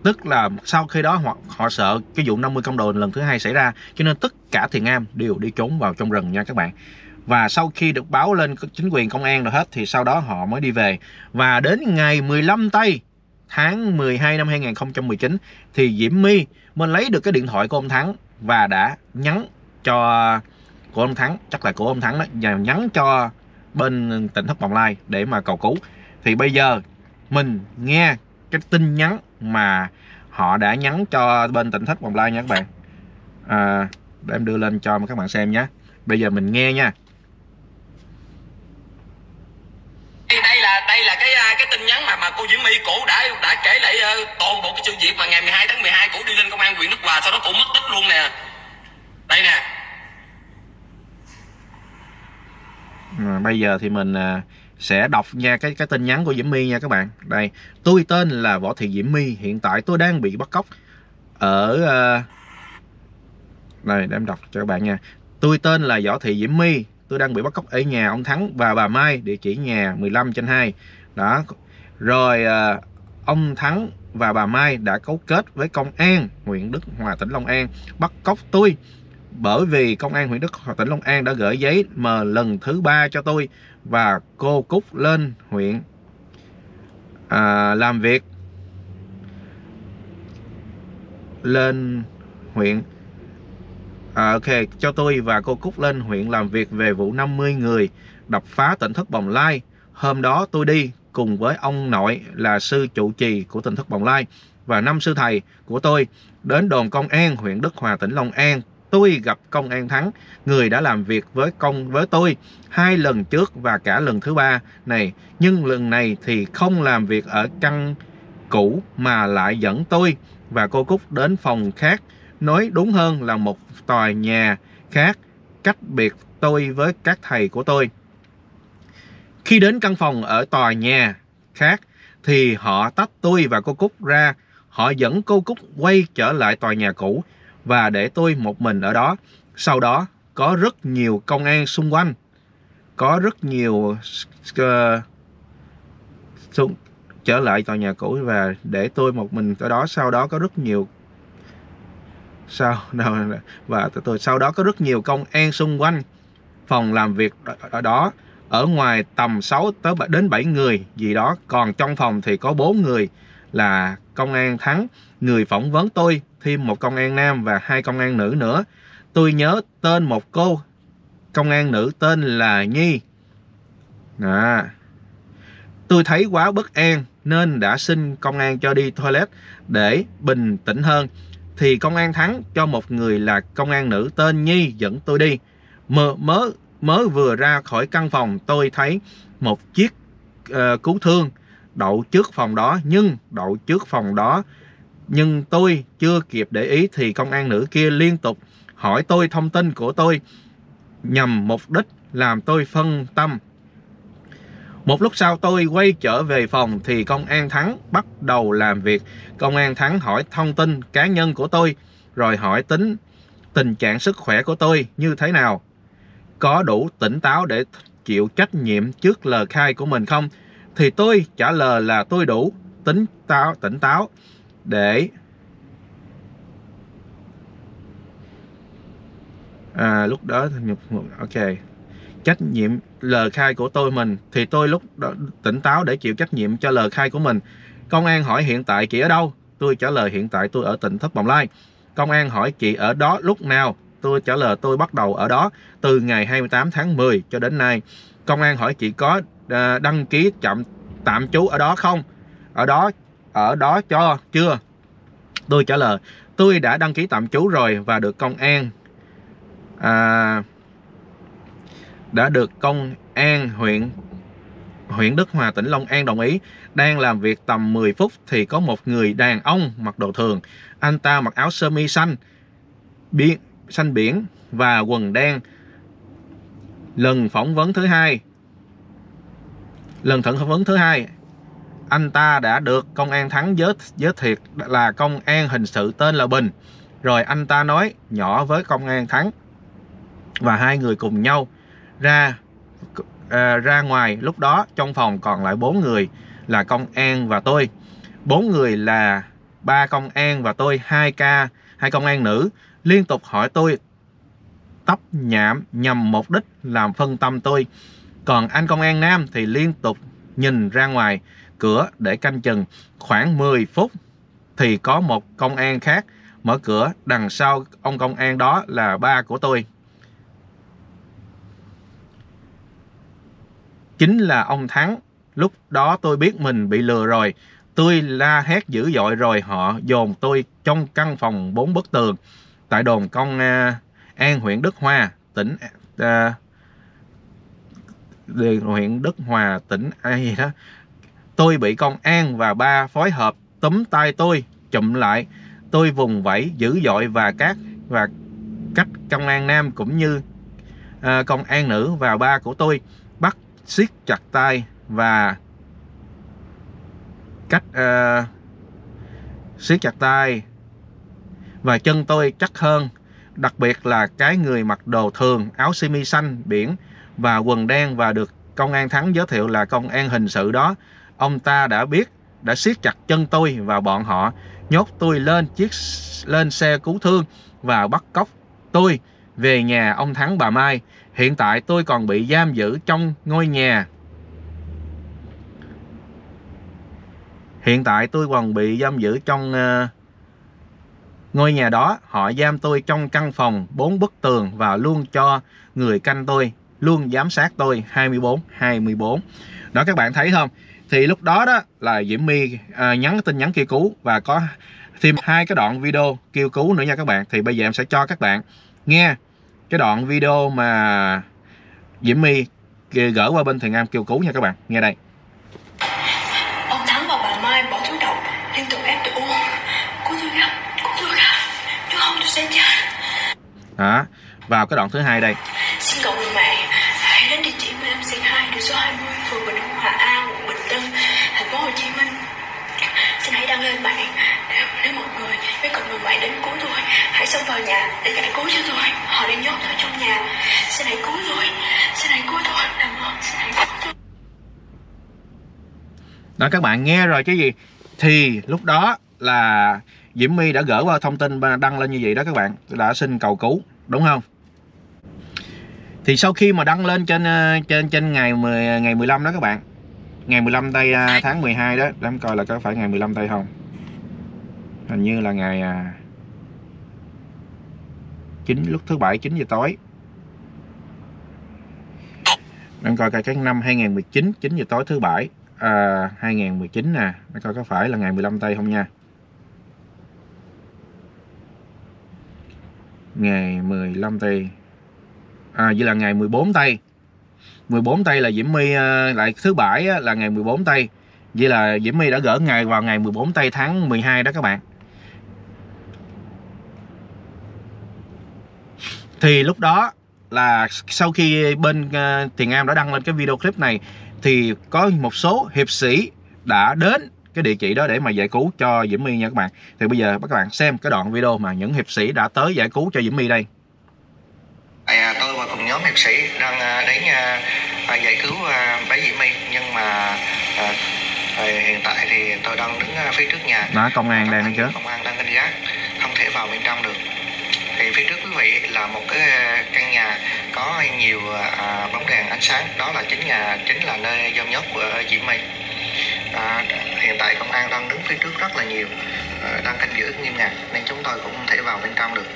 Tức là sau khi đó họ sợ cái vụ 50 công đồ lần thứ hai xảy ra, cho nên tất cả thiền am đều đi trốn vào trong rừng nha các bạn. Và sau khi được báo lên chính quyền công an rồi hết thì sau đó họ mới đi về. Và đến ngày 15 tây tháng 12 năm 2019 thì Diễm My mới lấy được cái điện thoại của ông Thắng và đã nhắn cho của ông Thắng, chắc là của ông Thắng đó, và nhắn cho bên tỉnh thất Bồng Lai để mà cầu cứu. Thì bây giờ mình nghe cái tin nhắn mà họ đã nhắn cho bên tỉnh thất Bồng Lai nha các bạn. Để em đưa lên cho các bạn xem nhé. Bây giờ mình nghe nha. Đây là cái tin nhắn mà cô Diễm My cổ đã kể lại toàn bộ cái sự việc mà ngày 12 tháng 12 cổ đi lên công an huyện Đức Hòa, sau đó cổ mất tích luôn nè. Đây nè. Bây giờ thì mình sẽ đọc nha cái tin nhắn của Diễm My nha các bạn. Đây, tôi tên là Võ Thị Diễm My, hiện tại tôi đang bị bắt cóc ở đây, để em đọc cho các bạn nha. Tôi tên là Võ Thị Diễm My, tôi đang bị bắt cóc ở nhà ông Thắng và bà Mai, địa chỉ nhà 15/2. Đó. Rồi ông Thắng và bà Mai đã cấu kết với công an huyện Đức Hòa, tỉnh Long An bắt cóc tôi. Bởi vì công an huyện Đức Hòa, tỉnh Long An đã gửi giấy mời lần thứ 3 cho tôi và cô Cúc lên huyện làm việc. Lên huyện ok, cho tôi và cô Cúc lên huyện làm việc về vụ 50 người đập phá tỉnh thất Bồng Lai. Hôm đó tôi đi cùng với ông nội là sư trụ trì của tỉnh thất Bồng Lai và 5 sư thầy của tôi đến đồn công an huyện Đức Hòa, tỉnh Long An. Tôi gặp công an Thắng, người đã làm việc với tôi 2 lần trước và cả lần thứ 3 này, nhưng lần này thì không làm việc ở căn cũ mà lại dẫn tôi và cô Cúc đến phòng khác, nói đúng hơn là một tòa nhà khác, cách biệt tôi với các thầy của tôi. Khi đến căn phòng ở tòa nhà khác thì họ tách tôi và cô Cúc ra, họ dẫn cô Cúc quay trở lại tòa nhà cũ và để tôi một mình ở đó. Sau đó có rất nhiều công an xung quanh, có rất nhiều trở lại tòa nhà cũ và để tôi một mình ở đó. Sau đó có rất nhiều sau đó có rất nhiều công an xung quanh phòng làm việc ở đó. Ở ngoài tầm 6 đến 7 người gì đó, còn trong phòng thì có 4 người là công an Thắng, người phỏng vấn tôi, thêm một công an nam và 2 công an nữ nữa. Tôi nhớ tên một cô công an nữ tên là Nhi. Tôi thấy quá bất an nên đã xin công an cho đi toilet để bình tĩnh hơn. Thì công an Thắng cho một người là công an nữ tên Nhi dẫn tôi đi. Mới vừa ra khỏi căn phòng tôi thấy một chiếc cứu thương đậu trước phòng đó, nhưng tôi chưa kịp để ý thì công an nữ kia liên tục hỏi tôi thông tin của tôi nhằm mục đích làm tôi phân tâm. Một lúc sau tôi quay trở về phòng thì công an Thắng bắt đầu làm việc. Công an Thắng hỏi thông tin cá nhân của tôi, rồi hỏi tình trạng sức khỏe của tôi như thế nào, có đủ tỉnh táo để chịu trách nhiệm trước lời khai của mình không. Thì tôi trả lời là tôi đủ tỉnh táo để lúc đó ok, trách nhiệm lời khai của mình thì tôi lúc đó tỉnh táo để chịu trách nhiệm cho lời khai của mình. Công an hỏi hiện tại chị ở đâu, tôi trả lời hiện tại tôi ở tỉnh thất Bồng Lai. Công an hỏi chị ở đó lúc nào, tôi trả lời tôi bắt đầu ở đó từ ngày 28 tháng 10 cho đến nay. Công an hỏi chị có đăng ký tạm trú ở đó không, ở đó cho chưa. Tôi trả lời tôi đã đăng ký tạm trú rồi và được công an huyện Đức Hòa, tỉnh Long An đồng ý. Đang làm việc tầm 10 phút thì có một người đàn ông mặc đồ thường. Anh ta mặc áo sơ mi xanh biển và quần đen. Lần phỏng vấn thứ hai, anh ta đã được công an Thắng giới thiệu là công an hình sự tên là Bình. Rồi anh ta nói nhỏ với công an Thắng và 2 người cùng nhau ra ngoài. Lúc đó trong phòng còn lại 4 người là công an và tôi. 4 người là ba công an và tôi 2 công an nữ liên tục hỏi tôi tấp nhảm nhằm mục đích làm phân tâm tôi. Còn anh công an nam thì liên tục nhìn ra ngoài cửa để canh chừng. Khoảng 10 phút thì có một công an khác mở cửa. Đằng sau ông công an đó là ba của tôi, chính là ông Thắng. Lúc đó tôi biết mình bị lừa rồi. Tôi la hét dữ dội rồi họ dồn tôi trong căn phòng 4 bức tường tại đồn công an huyện Đức Hòa, tỉnh huyện Đức Hòa, tỉnh ai gì đó. Tôi bị công an và ba phối hợp túm tay tôi chụm lại. Tôi vùng vẫy dữ dội và cách công an nam cũng như công an nữ và ba của tôi bắt siết chặt tay và siết chặt tay và chân tôi chắc hơn. Đặc biệt là cái người mặc đồ thường, áo sơ mi xanh biển và quần đen và được công an Thắng giới thiệu là công an hình sự đó. Ông ta đã siết chặt chân tôi và bọn họ nhốt tôi lên xe cứu thương và bắt cóc tôi về nhà ông Thắng bà Mai. Hiện tại tôi còn bị giam giữ trong ngôi nhà. Ngôi nhà đó. Họ giam tôi trong căn phòng 4 bức tường và luôn cho người canh tôi, luôn giám sát tôi 24/24. Đó các bạn thấy không? Thì lúc đó đó là Diễm My nhắn tin nhắn kêu cứu và có thêm 2 cái đoạn video kêu cứu nữa nha các bạn. Thì bây giờ em sẽ cho các bạn nghe cái đoạn video mà Diễm My gửi qua bên Thiện Am kêu cứu nha các bạn. Nghe đây. Ông Thắng và bà Mai bỏ thuốc độc liên tục ép tôi uống. Cứu tôi gấp, nếu không tôi sẽ chết. Đó, vào cái đoạn thứ 2 đây. Xin cậu người mẹ hãy đến địa chỉ 15C2 đường số 20 phường Bình Hưng Hòa A, quận Bình Tân, thành phố Hồ Chí Minh. Xin hãy đăng lên bạn. Nếu một người với cậu người mẹ đến cứu tôi, hãy xông vào nhà để giải cứu cho tôi. Họ đang nhốt tôi trong nhà. Xin hãy cứu tôi. Xin hãy cứu tôi. Xin hãy cứu tôi. Đó các bạn nghe rồi chứ gì. Thì lúc đó là Diễm My đã gửi qua thông tin đăng lên như vậy đó các bạn, đã xin cầu cứu đúng không? Thì sau khi mà đăng lên trên ngày 15 đó các bạn, ngày 15 tây tháng 12 đó, để em coi là có phải ngày 15 tây không, hình như là ngày 9 lúc thứ bảy 9 giờ tối. Em coi cái năm 2019 9 giờ tối thứ bảy 2019 nè, để coi có phải là ngày 15 tây không nha. Ngày 15 tây vậy là ngày 14 tây. 14 tây là Diễm My lại thứ bảy là ngày 14 tây. Vậy là Diễm My đã gửi ngày vào ngày 14 tây tháng 12 đó các bạn. Thì lúc đó là sau khi bên Thiện Am đã đăng lên cái video clip này thì có một số hiệp sĩ đã đến cái địa chỉ đó để mà giải cứu cho Diễm My nha các bạn. Thì bây giờ các bạn xem cái đoạn video mà những hiệp sĩ đã tới giải cứu cho Diễm My đây. Tôi và cùng nhóm hiệp sĩ đang đến giải cứu bé Diễm My, nhưng mà hiện tại thì tôi đang đứng phía trước nhà. Đó, công an đang đấy chứ. Công an đang canh gác, không thể vào bên trong được. Thì phía trước quý vị là một cái căn nhà có nhiều bóng đèn ánh sáng, đó là chính là nơi giam nhốt của Diễm My. Hiện tại công an đang đứng phía trước rất là nhiều, đang canh giữ nghiêm ngặt nên chúng tôi cũng không thể vào bên trong được.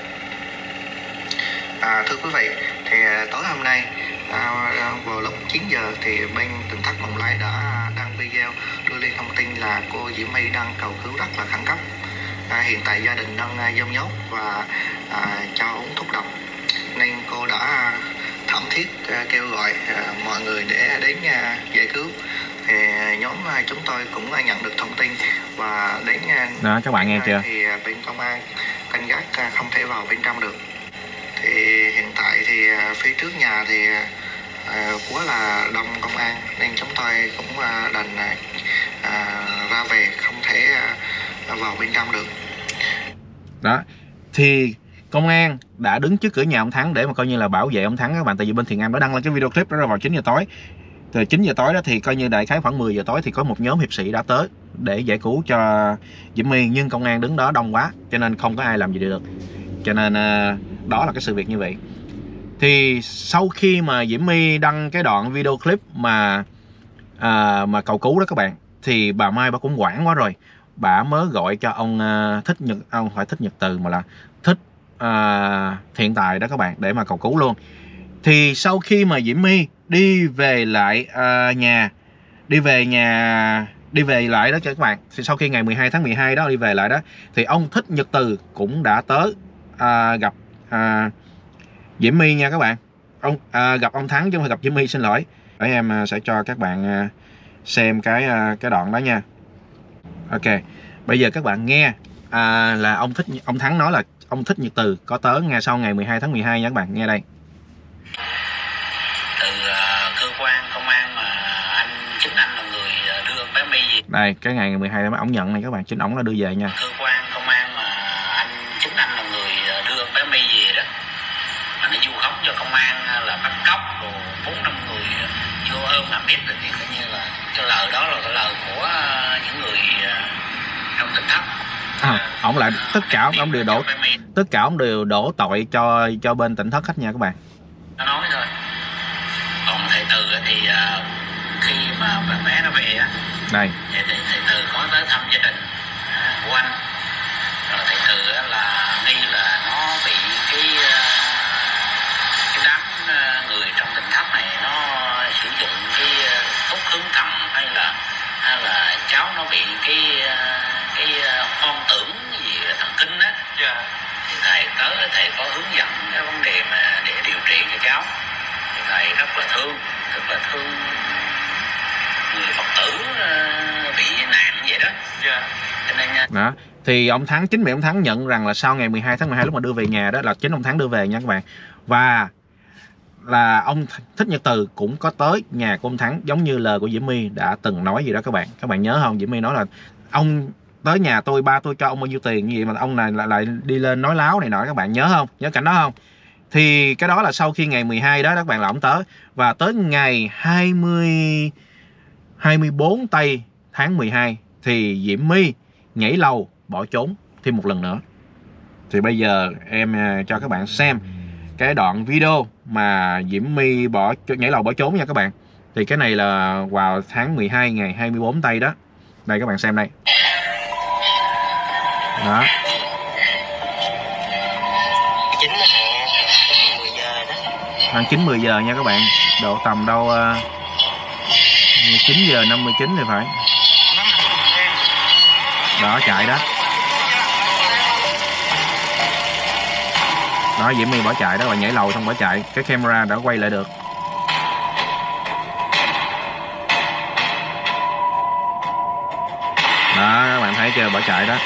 Thưa quý vị, thì tối hôm nay vào lúc 9 giờ thì bên tỉnh thất Bồng Lai đã đăng video đưa lên thông tin là cô Diễm My đang cầu cứu rất là khẩn cấp. Hiện tại gia đình đang giam nhốt và cho uống thuốc độc, nên cô đã thảm thiết kêu gọi mọi người để đến giải cứu. Thì nhóm chúng tôi cũng nhận được thông tin và đến đó các bạn nghe chưa? Thì bên công an canh gác không thể vào bên trong được. Thì hiện tại thì phía trước nhà thì quá là đông công an nên chúng tôi cũng đành ra về, không thể vào bên trong được. Đó, thì công an đã đứng trước cửa nhà ông Thắng để mà coi như là bảo vệ ông Thắng các bạn. Tại vì bên Thiện Am đã đăng lên cái video clip đó vào 9 giờ tối. Từ 9 giờ tối đó thì coi như đại khái khoảng 10 giờ tối thì có một nhóm hiệp sĩ đã tới để giải cứu cho Diễm My, nhưng công an đứng đó đông quá cho nên không có ai làm gì được. Cho nên đó là cái sự việc như vậy. Thì sau khi mà Diễm My đăng cái đoạn video clip mà cầu cứu đó các bạn, thì bà Mai bà cũng hoảng quá rồi. Bà mới gọi cho ông Thích Nhật, ông phải Thích Nhật Từ mà là Thích Thiện Tài đó các bạn, để mà cầu cứu luôn. Thì sau khi mà Diễm My đi về lại nhà, đi về lại đó cho các bạn, thì sau khi ngày 12 tháng 12 đó đi về lại đó, thì ông Thích Nhật Từ cũng đã tới gặp Diễm My nha các bạn. Ông gặp ông Thắng chứ không phải gặp Diễm My, xin lỗi. Để em sẽ cho các bạn xem cái đoạn đó nha. Ok, bây giờ các bạn nghe là ông Thắng nói là ông Thích Nhật Từ có tới ngay sau ngày 12 tháng 12 nha các bạn, nghe đây. Từ cơ quan công an mà chính anh là người đưa bé My về. Đây, cái ngày 12 tháng ổng nhận này các bạn, chính ổng là đưa về nha. Cơ quan công an mà chính anh là người đưa bé My về đó, mà nó vu khống cho công an là bắt cóc rồi 4-5 người vô ôm mà biết thì coi như là cái lời đó là cái lời của những người trong Tỉnh Thất. Ổng lại tất cả ông đều đổ tội cho bên Tỉnh Thất hết nha các bạn. Nó nói thôi. Còn thầy Từ thì khi mà bé nó về á, đây thì thầy Từ có tới thăm gia đình của anh, rồi thầy Từ là nghi là nó bị cái đám người trong Tỉnh Thất này nó sử dụng cái thuốc hướng cầm, hay là cháu nó bị cái hoang tưởng gì thần kinh á. Thì thầy có hướng dẫn cái vấn đề mà để điều trị cho cháu. Thì thầy rất là thương người Phật tử bị nạn vậy đó. Cho nên đó, thì ông Thắng, chính miệng ông Thắng nhận rằng là sau ngày 12 tháng 12 lúc mà đưa về nhà đó là chính ông Thắng đưa về nha các bạn. Và là ông Thích Nhật Từ cũng có tới nhà của ông Thắng, giống như lời của Diễm My đã từng nói gì đó các bạn. Các bạn nhớ không? Diễm My nói là ông tới nhà tôi, ba tôi cho ông bao nhiêu tiền như vậy mà ông này lại đi lên nói láo này nọ, các bạn nhớ không? Nhớ cảnh đó không? Thì cái đó là sau khi ngày 12 đó các bạn, là ông tới. Và tới ngày 24 tây tháng 12 thì Diễm My nhảy lầu bỏ trốn thêm một lần nữa. Thì bây giờ em cho các bạn xem cái đoạn video mà Diễm My nhảy lầu bỏ trốn nha các bạn. Thì cái này là vào tháng 12 ngày 24 tây đó. Đây các bạn xem đây. Đó. 9 là hẹn 10 giờ đó. Khoảng 9-10 giờ nha các bạn. Độ tầm đâu 9 giờ 59 thì phải. Đó, chạy đó. Đó, Diễm My bỏ chạy đó, và nhảy lầu xong bỏ chạy. Cái camera đã quay lại được. Đó, các bạn thấy chưa, bỏ chạy đó.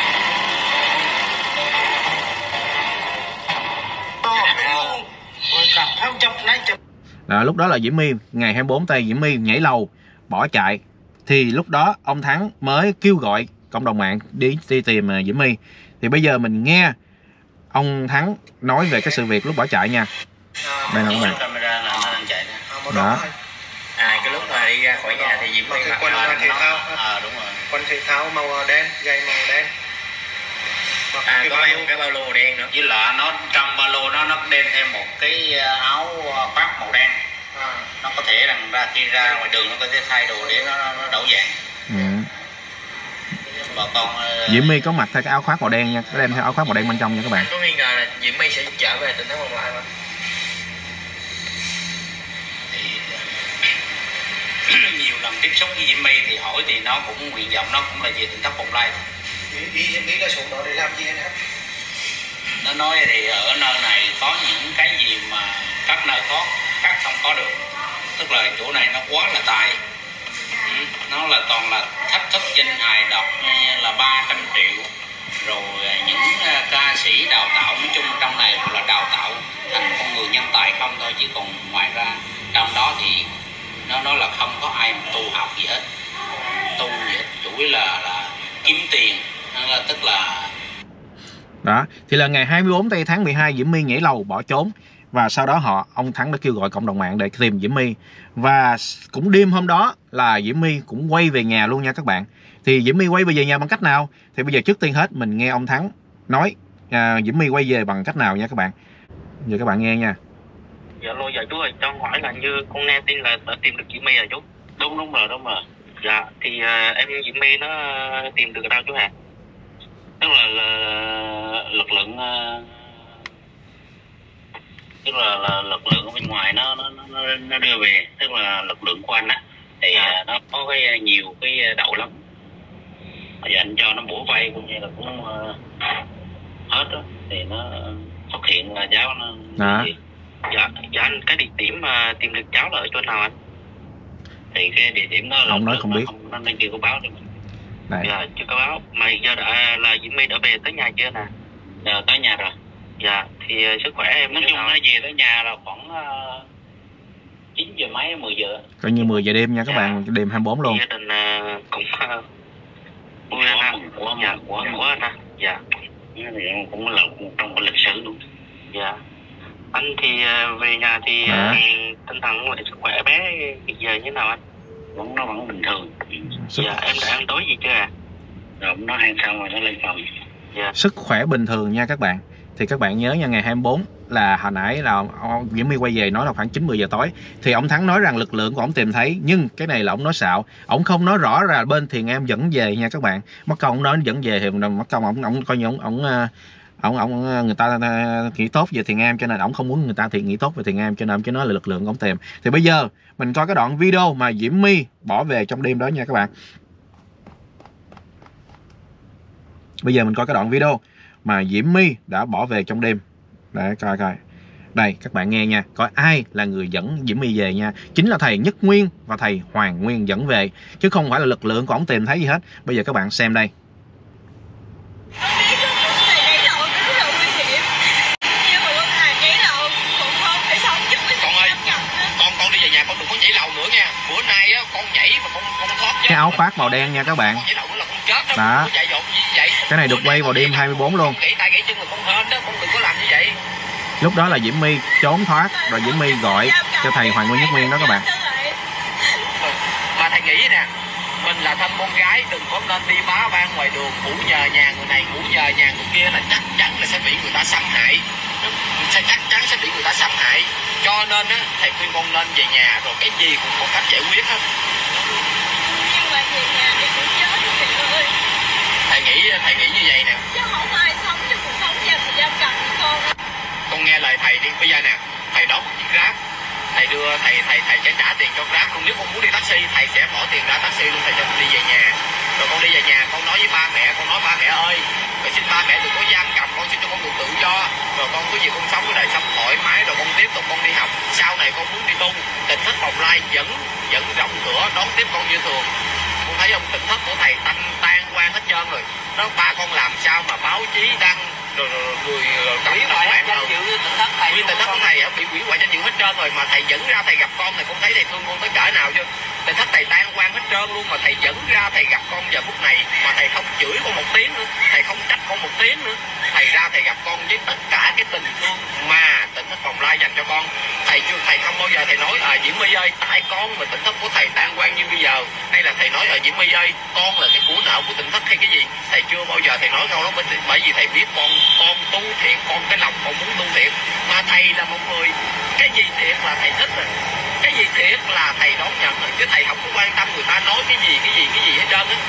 Đó, lúc đó là Diễm My ngày 24 tây, Diễm My nhảy lầu bỏ chạy. Thì lúc đó ông Thắng mới kêu gọi cộng đồng mạng đi tìm Diễm My. Thì bây giờ mình nghe ông Thắng nói về cái sự việc lúc bỏ chạy nha. Đây là các bạn. camera là nó đang chạy đó. Cái lúc mà đi ra khỏi nhà thì Diễm My mặc quần thể thao. Đúng rồi. Quần thể thao màu đen, giày màu đen. Có mang một cái ba lô đen nữa. Với lại nó trong ba lô nó đem thêm một cái áo khoác màu đen. Nó có thể rằng khi ra ngoài đường nó có thể thay đồ để nó đậu dạng. Bà con Diễm My có mặc theo cái áo khoác màu đen nha, có đem theo áo khoác màu đen bên trong nha các bạn. Có nghi ngờ là Diễm My sẽ trở về Tỉnh Thất Bồng Lai mà. Nhiều lần tiếp xúc với Diễm My thì hỏi thì nó cũng nguyện vọng nó cũng là về Tỉnh Thất Bồng Lai. Nghĩ là xuống đó để làm gì hết? Nó nói thì ở nơi này có những cái gì mà các nơi khác không có được. Tức là chỗ này nó quá là tài. Nó là toàn là thách thức danh hài đọc là 300 triệu. Rồi những ca sĩ đào tạo, nói chung trong này là đào tạo thành con người nhân tài không thôi, chứ còn ngoài ra trong đó thì nó nói là không có ai tu học gì hết, tu gì hết, chủ yếu là kiếm tiền, là tức là đó. Thì là ngày 24 tây tháng 12 Diễm My nhảy lầu bỏ trốn. Và sau đó ông Thắng đã kêu gọi cộng đồng mạng để tìm Diễm My. Và cũng đêm hôm đó là Diễm My cũng quay về nhà luôn nha các bạn. Thì Diễm My quay về nhà bằng cách nào? Thì bây giờ trước tiên hết mình nghe ông Thắng nói Diễm My quay về bằng cách nào nha các bạn. Giờ các bạn nghe nha. Dạ lô, dạ chú ơi, cho hỏi là như con nghe tin là đã tìm được Diễm My rồi chú. Đúng rồi. Dạ thì em Diễm My nó tìm được ở đâu chú hả? Tức là lực lượng lực lượng ở bên ngoài nó đưa về, tức là lực lượng của anh á thì nó có cái nhiều cái đậu lắm. Bây giờ anh cho nó bủa vây cũng như là cũng hết đó, thì nó phát hiện là cháu nó dạ anh, cái địa điểm mà tìm được cháu là ở chỗ nào anh? Thì cái địa điểm đó là ông nói không biết, nó nên chưa có báo cho mình. Này. Dạ chưa có báo, mà hiện giờ là Diễm My đã về tới nhà chưa nè? Dạ tới nhà rồi. Dạ thì sức khỏe em nói chung nó về tới nhà là khoảng 9 giờ mấy 10 giờ. Coi như 10 giờ đêm nha các bạn, đêm 24 luôn. Gia đình cũng vui anh ha. Dạ của anh ha. Dạ. Thì cũng là trong cái lịch sử luôn. Dạ. Anh thì về nhà thì tinh thần và sức khỏe bé bây giờ như thế nào anh? Nó vẫn bình thường. Dạ em đã ăn tối gì chưa à? Rồi nó ăn xong rồi nó lên phòng. Dạ. Sức khỏe bình thường nha các bạn. Thì các bạn nhớ nha, ngày 24 là hồi nãy là Diễm My quay về nói là khoảng 9-10 giờ tối. Thì ông Thắng nói rằng lực lượng của ông tìm thấy, nhưng cái này là ông nói xạo. Ông không nói rõ là bên Thiền Am dẫn về nha các bạn. Mất công ông nói dẫn về thì mất công ông coi như người ta nghĩ tốt về Thiền Am, cho nên ông không muốn người ta nghĩ tốt về Thiền Am, cho nên ông chỉ nói là lực lượng của ông tìm. Thì bây giờ mình coi cái đoạn video mà Diễm My bỏ về trong đêm đó nha các bạn. Bây giờ mình coi cái đoạn video mà Diễm My đã bỏ về trong đêm. Để coi. Đây các bạn nghe nha, coi ai là người dẫn Diễm My về nha. Chính là thầy Nhất Nguyên và thầy Hoàng Nguyên dẫn về, chứ không phải là lực lượng của ổng tìm thấy gì hết. Bây giờ các bạn xem đây. Con đi về nhà con đừng có nhảy lầu nữa nha. Bữa nay á con nhảy mà con thoát chết. Cái áo khoác màu đen nha các bạn. Đó. Cái này được quay vào đêm 24 luôn. Lúc đó là Diễm My trốn thoát, rồi Diễm My gọi cho thầy Hoàng Nguyên Nhất Nguyên đó các bạn. Mà thầy nghĩ nè, mình là thân con gái, đừng có nên đi bá van ngoài đường, ngủ nhờ nhà người này, ngủ nhờ nhà người kia là chắc chắn là sẽ bị người ta xâm hại. Chắc chắn sẽ bị người ta xâm hại. Cho nên á, thầy khuyên con nên về nhà, rồi cái gì cũng có cách giải quyết hết. Nhưng mà về nhà thì cũng chết thầy ơi. Thầy nghĩ như vậy nè. Chứ không ai sống cho cuộc sống gia đình gia cầm con. Con nghe lời thầy đi. Bây giờ nè, thầy đón một chiếc Grab, thầy đưa thầy sẽ trả tiền cho Grab luôn. Nếu con muốn đi taxi, thầy sẽ bỏ tiền ra taxi luôn, thầy cho con đi về nhà. Rồi con đi về nhà, con nói với ba mẹ, con nói ba mẹ ơi, rồi xin ba mẹ đừng có giam cầm con, xin cho con được tự do. Rồi con cứ gì con sống cái đời sống thoải mái, rồi con tiếp tục con đi học. Sau này con muốn đi tu, Tỉnh Thất Bồng Lai vẫn rộng cửa đón tiếp con như thường. Con thấy không, Tỉnh Thất của thầy tan quan hết trơn rồi. Đó, ba con làm sao mà báo chí đăng rồi người hủy hoại danh dự Tỉnh Thất thầy. Tỉnh Thất của thầy bị hủy hoại danh dự hết trơn rồi, mà thầy dẫn ra thầy gặp con này, con thấy thầy thương con tới cỡ nào chưa? Tỉnh Thất thầy tan quan hết trơn luôn, mà thầy dẫn ra thầy gặp con giờ phút này mà thầy không chửi con một tiếng nữa, thầy không trách con một tiếng nữa. Thầy ra thầy gặp con với tất cả cái tình thương mà Tỉnh Thất Bồng Lai dành cho con. Thầy không bao giờ thầy nói Diễm My ơi, tại con mà Tỉnh Thất của thầy tan quan như bây giờ, hay là thầy nói Diễm My ơi, con là cái của nợ của Tỉnh Thất hay cái gì. Thầy chưa bao giờ thầy nói câu đó, bởi vì thầy biết con tu thiện, con cái lòng con muốn tu thiện. Mà thầy là một người, cái gì thiệt là thầy thích rồi, cái gì thiệt là thầy đón nhận rồi, chứ thầy không có quan tâm người ta nói cái gì hết trơn á.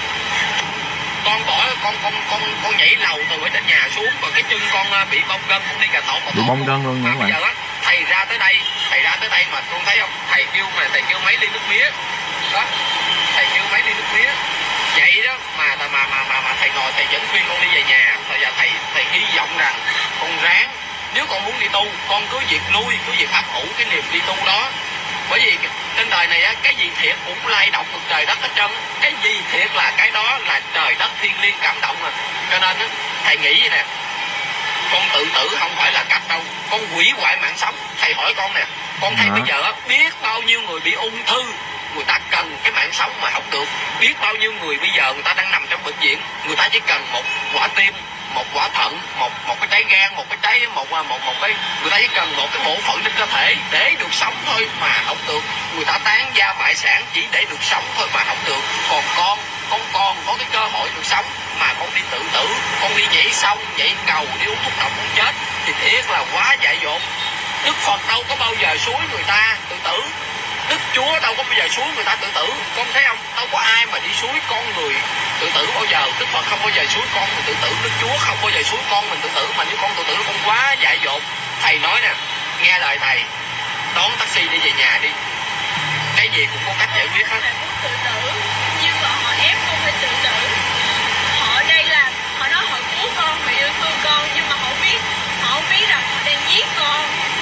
Con nhảy lầu từ ở trên nhà xuống, và cái chân con bị bong gân, con đi cà tọt bị bong gân luôn nha các bạn. Bây giờ á, thầy ra tới đây mà con thấy không, thầy kêu mấy ly nước mía đó, thầy kêu mấy ly nước mía vậy đó, mà thầy ngồi thầy vẫn khuyên con đi về nhà. Thầy hy vọng rằng con ráng, nếu con muốn đi tu, con cứ việc nuôi, cứ việc ấp ủ cái niềm đi tu đó. Bởi vì trên đời này á, cái gì thiệt cũng lay động được trời đất hết trơn. Cái gì thiệt là cái đó là trời đất thiên liêng cảm động mà. Cho nên á, thầy nghĩ vậy nè, con tự tử không phải là cách đâu, con hủy hoại mạng sống. Thầy hỏi con nè, con thấy bây giờ á, biết bao nhiêu người bị ung thư, người ta cần cái mạng sống mà không được. Biết bao nhiêu người bây giờ người ta đang nằm trong bệnh viện, người ta chỉ cần một quả tim, một quả thận, một cái trái gan, một cái người ta chỉ cần một cái bộ phận trên cơ thể để được sống thôi mà không được. Người ta tán gia bại sản chỉ để được sống thôi mà không được. Còn con có cái cơ hội được sống mà con đi tự tử, con đi nhảy sông, nhảy cầu, đi uống thuốc độc con chết thì thiệt là quá dại dột. Đức Phật đâu có bao giờ xúi người ta tự tử, Đức Chúa đâu có bao giờ xúi người ta tự tử. Con thấy không, đâu có ai mà đi xúi con người tự tử bao giờ. Đức Phật không bao giờ xúi con mình tự tử, Đức Chúa không bao giờ xúi con mình tự tử. Mà nếu con tự tử con quá dại dột. Thầy nói nè, nghe lời thầy, đón taxi đi về nhà đi, cái gì cũng có cách giải quyết hết. Thầy muốn tự tử nhưng mà họ ép con phải tự tử. Họ ở đây là họ nói họ cứu con, họ yêu thương con, nhưng mà họ không biết rằng họ đang giết con.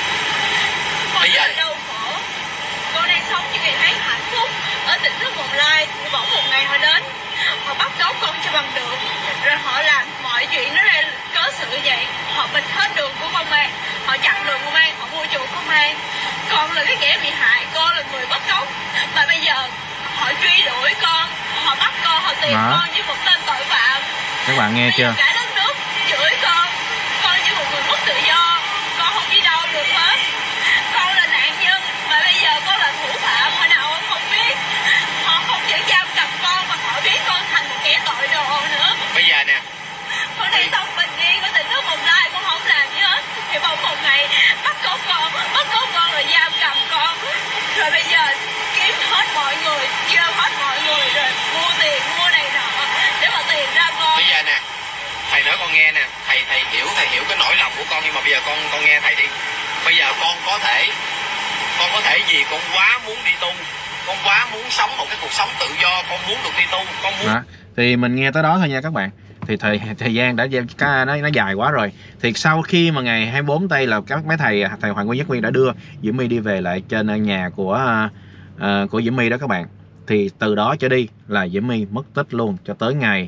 Con rất là đau khổ. Con đang sống những ngày tháng hạnh phúc ở tỉnh thất Bồng Lai. Bỗng một ngày họ đến, họ bắt cóc con cho bằng được, rồi họ làm mọi chuyện nó ra có sự vậy. Họ bịt hết đường của công an, họ chặn đường công an, họ mua chuộc công an. Con là cái kẻ bị hại, con là người bắt cóc, mà bây giờ họ truy đuổi con, họ bắt con, họ tìm con như một tên tội phạm. Các bạn nghe chưa? Cả đất nước chửi con như một người mất tự do, con không đi đâu được hết. Con là nạn nhân mà bây giờ con là thủ phạm, hồi nào con không biết. Họ không chỉ giam cầm con mà họ biến con thành một kẻ tội đồ nữa. Bây giờ nè, con đang sống bình yên ở tỉnh thất Bồng Lai, con không làm gì hết. Thì bỗng một ngày bắt cóc con rồi giam cầm con, rồi bây giờ kiếm hết mọi người, kêu hết mọi người rồi mua tiền mua này nọ để mà tìm ra con. Bây giờ nè, thầy nói con nghe nè, thầy hiểu cái nỗi lòng của con, nhưng mà bây giờ con nghe thầy đi. Bây giờ con có thể vì con quá muốn đi tu, con quá muốn sống một cái cuộc sống tự do, con muốn được đi tu, con muốn. Đó. Thì mình nghe tới đó thôi nha các bạn. Thì thời gian đã nó dài quá rồi. Thì sau khi mà ngày 24 tây là các mấy thầy Hoàng Nguyên Nhất Nguyên đã đưa Diễm My đi về lại trên nhà của Diễm My đó các bạn. Thì từ đó trở đi là Diễm My mất tích luôn cho tới ngày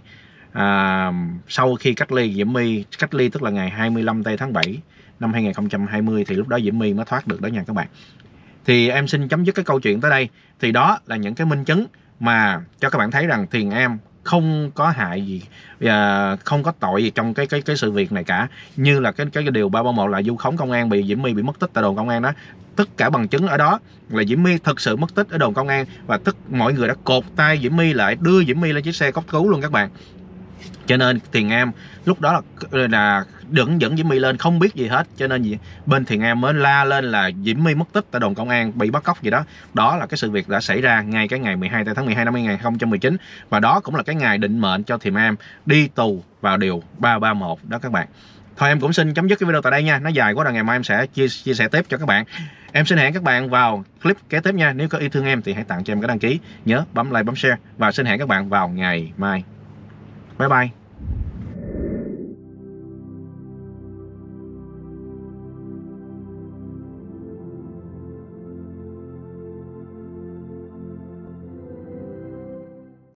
sau khi cách ly. Diễm My cách ly tức là ngày 25 tây tháng 7 năm 2020 thì lúc đó Diễm My mới thoát được đó nha các bạn. Thì em xin chấm dứt cái câu chuyện tới đây. Thì đó là những cái minh chứng mà cho các bạn thấy rằng Thiền Am không có hại gì, không có tội gì trong cái sự việc này cả. Như là cái điều 331 là vu khống công an, bị Diễm My bị mất tích tại đồn công an đó. Tất cả bằng chứng ở đó là Diễm My thực sự mất tích ở đồn công an, và mọi người đã cột tay Diễm My lại, đưa Diễm My lên chiếc xe cấp cứu luôn các bạn. Cho nên Thiền Am lúc đó là dẫn Diễm My lên không biết gì hết, cho nên bên Thiền Am mới la lên là Diễm My mất tích tại đồn công an, bị bắt cóc gì đó. Đó là cái sự việc đã xảy ra ngay cái ngày 12 tháng 12 năm 2019, và đó cũng là cái ngày định mệnh cho Thiền Am đi tù vào điều 331 đó các bạn. Thôi em cũng xin chấm dứt cái video tại đây nha, nó dài quá rồi, ngày mai em sẽ chia sẻ tiếp cho các bạn. Em xin hẹn các bạn vào clip kế tiếp nha. Nếu có yêu thương em thì hãy tặng cho em cái đăng ký, nhớ bấm like bấm share, và xin hẹn các bạn vào ngày mai. Bye bye.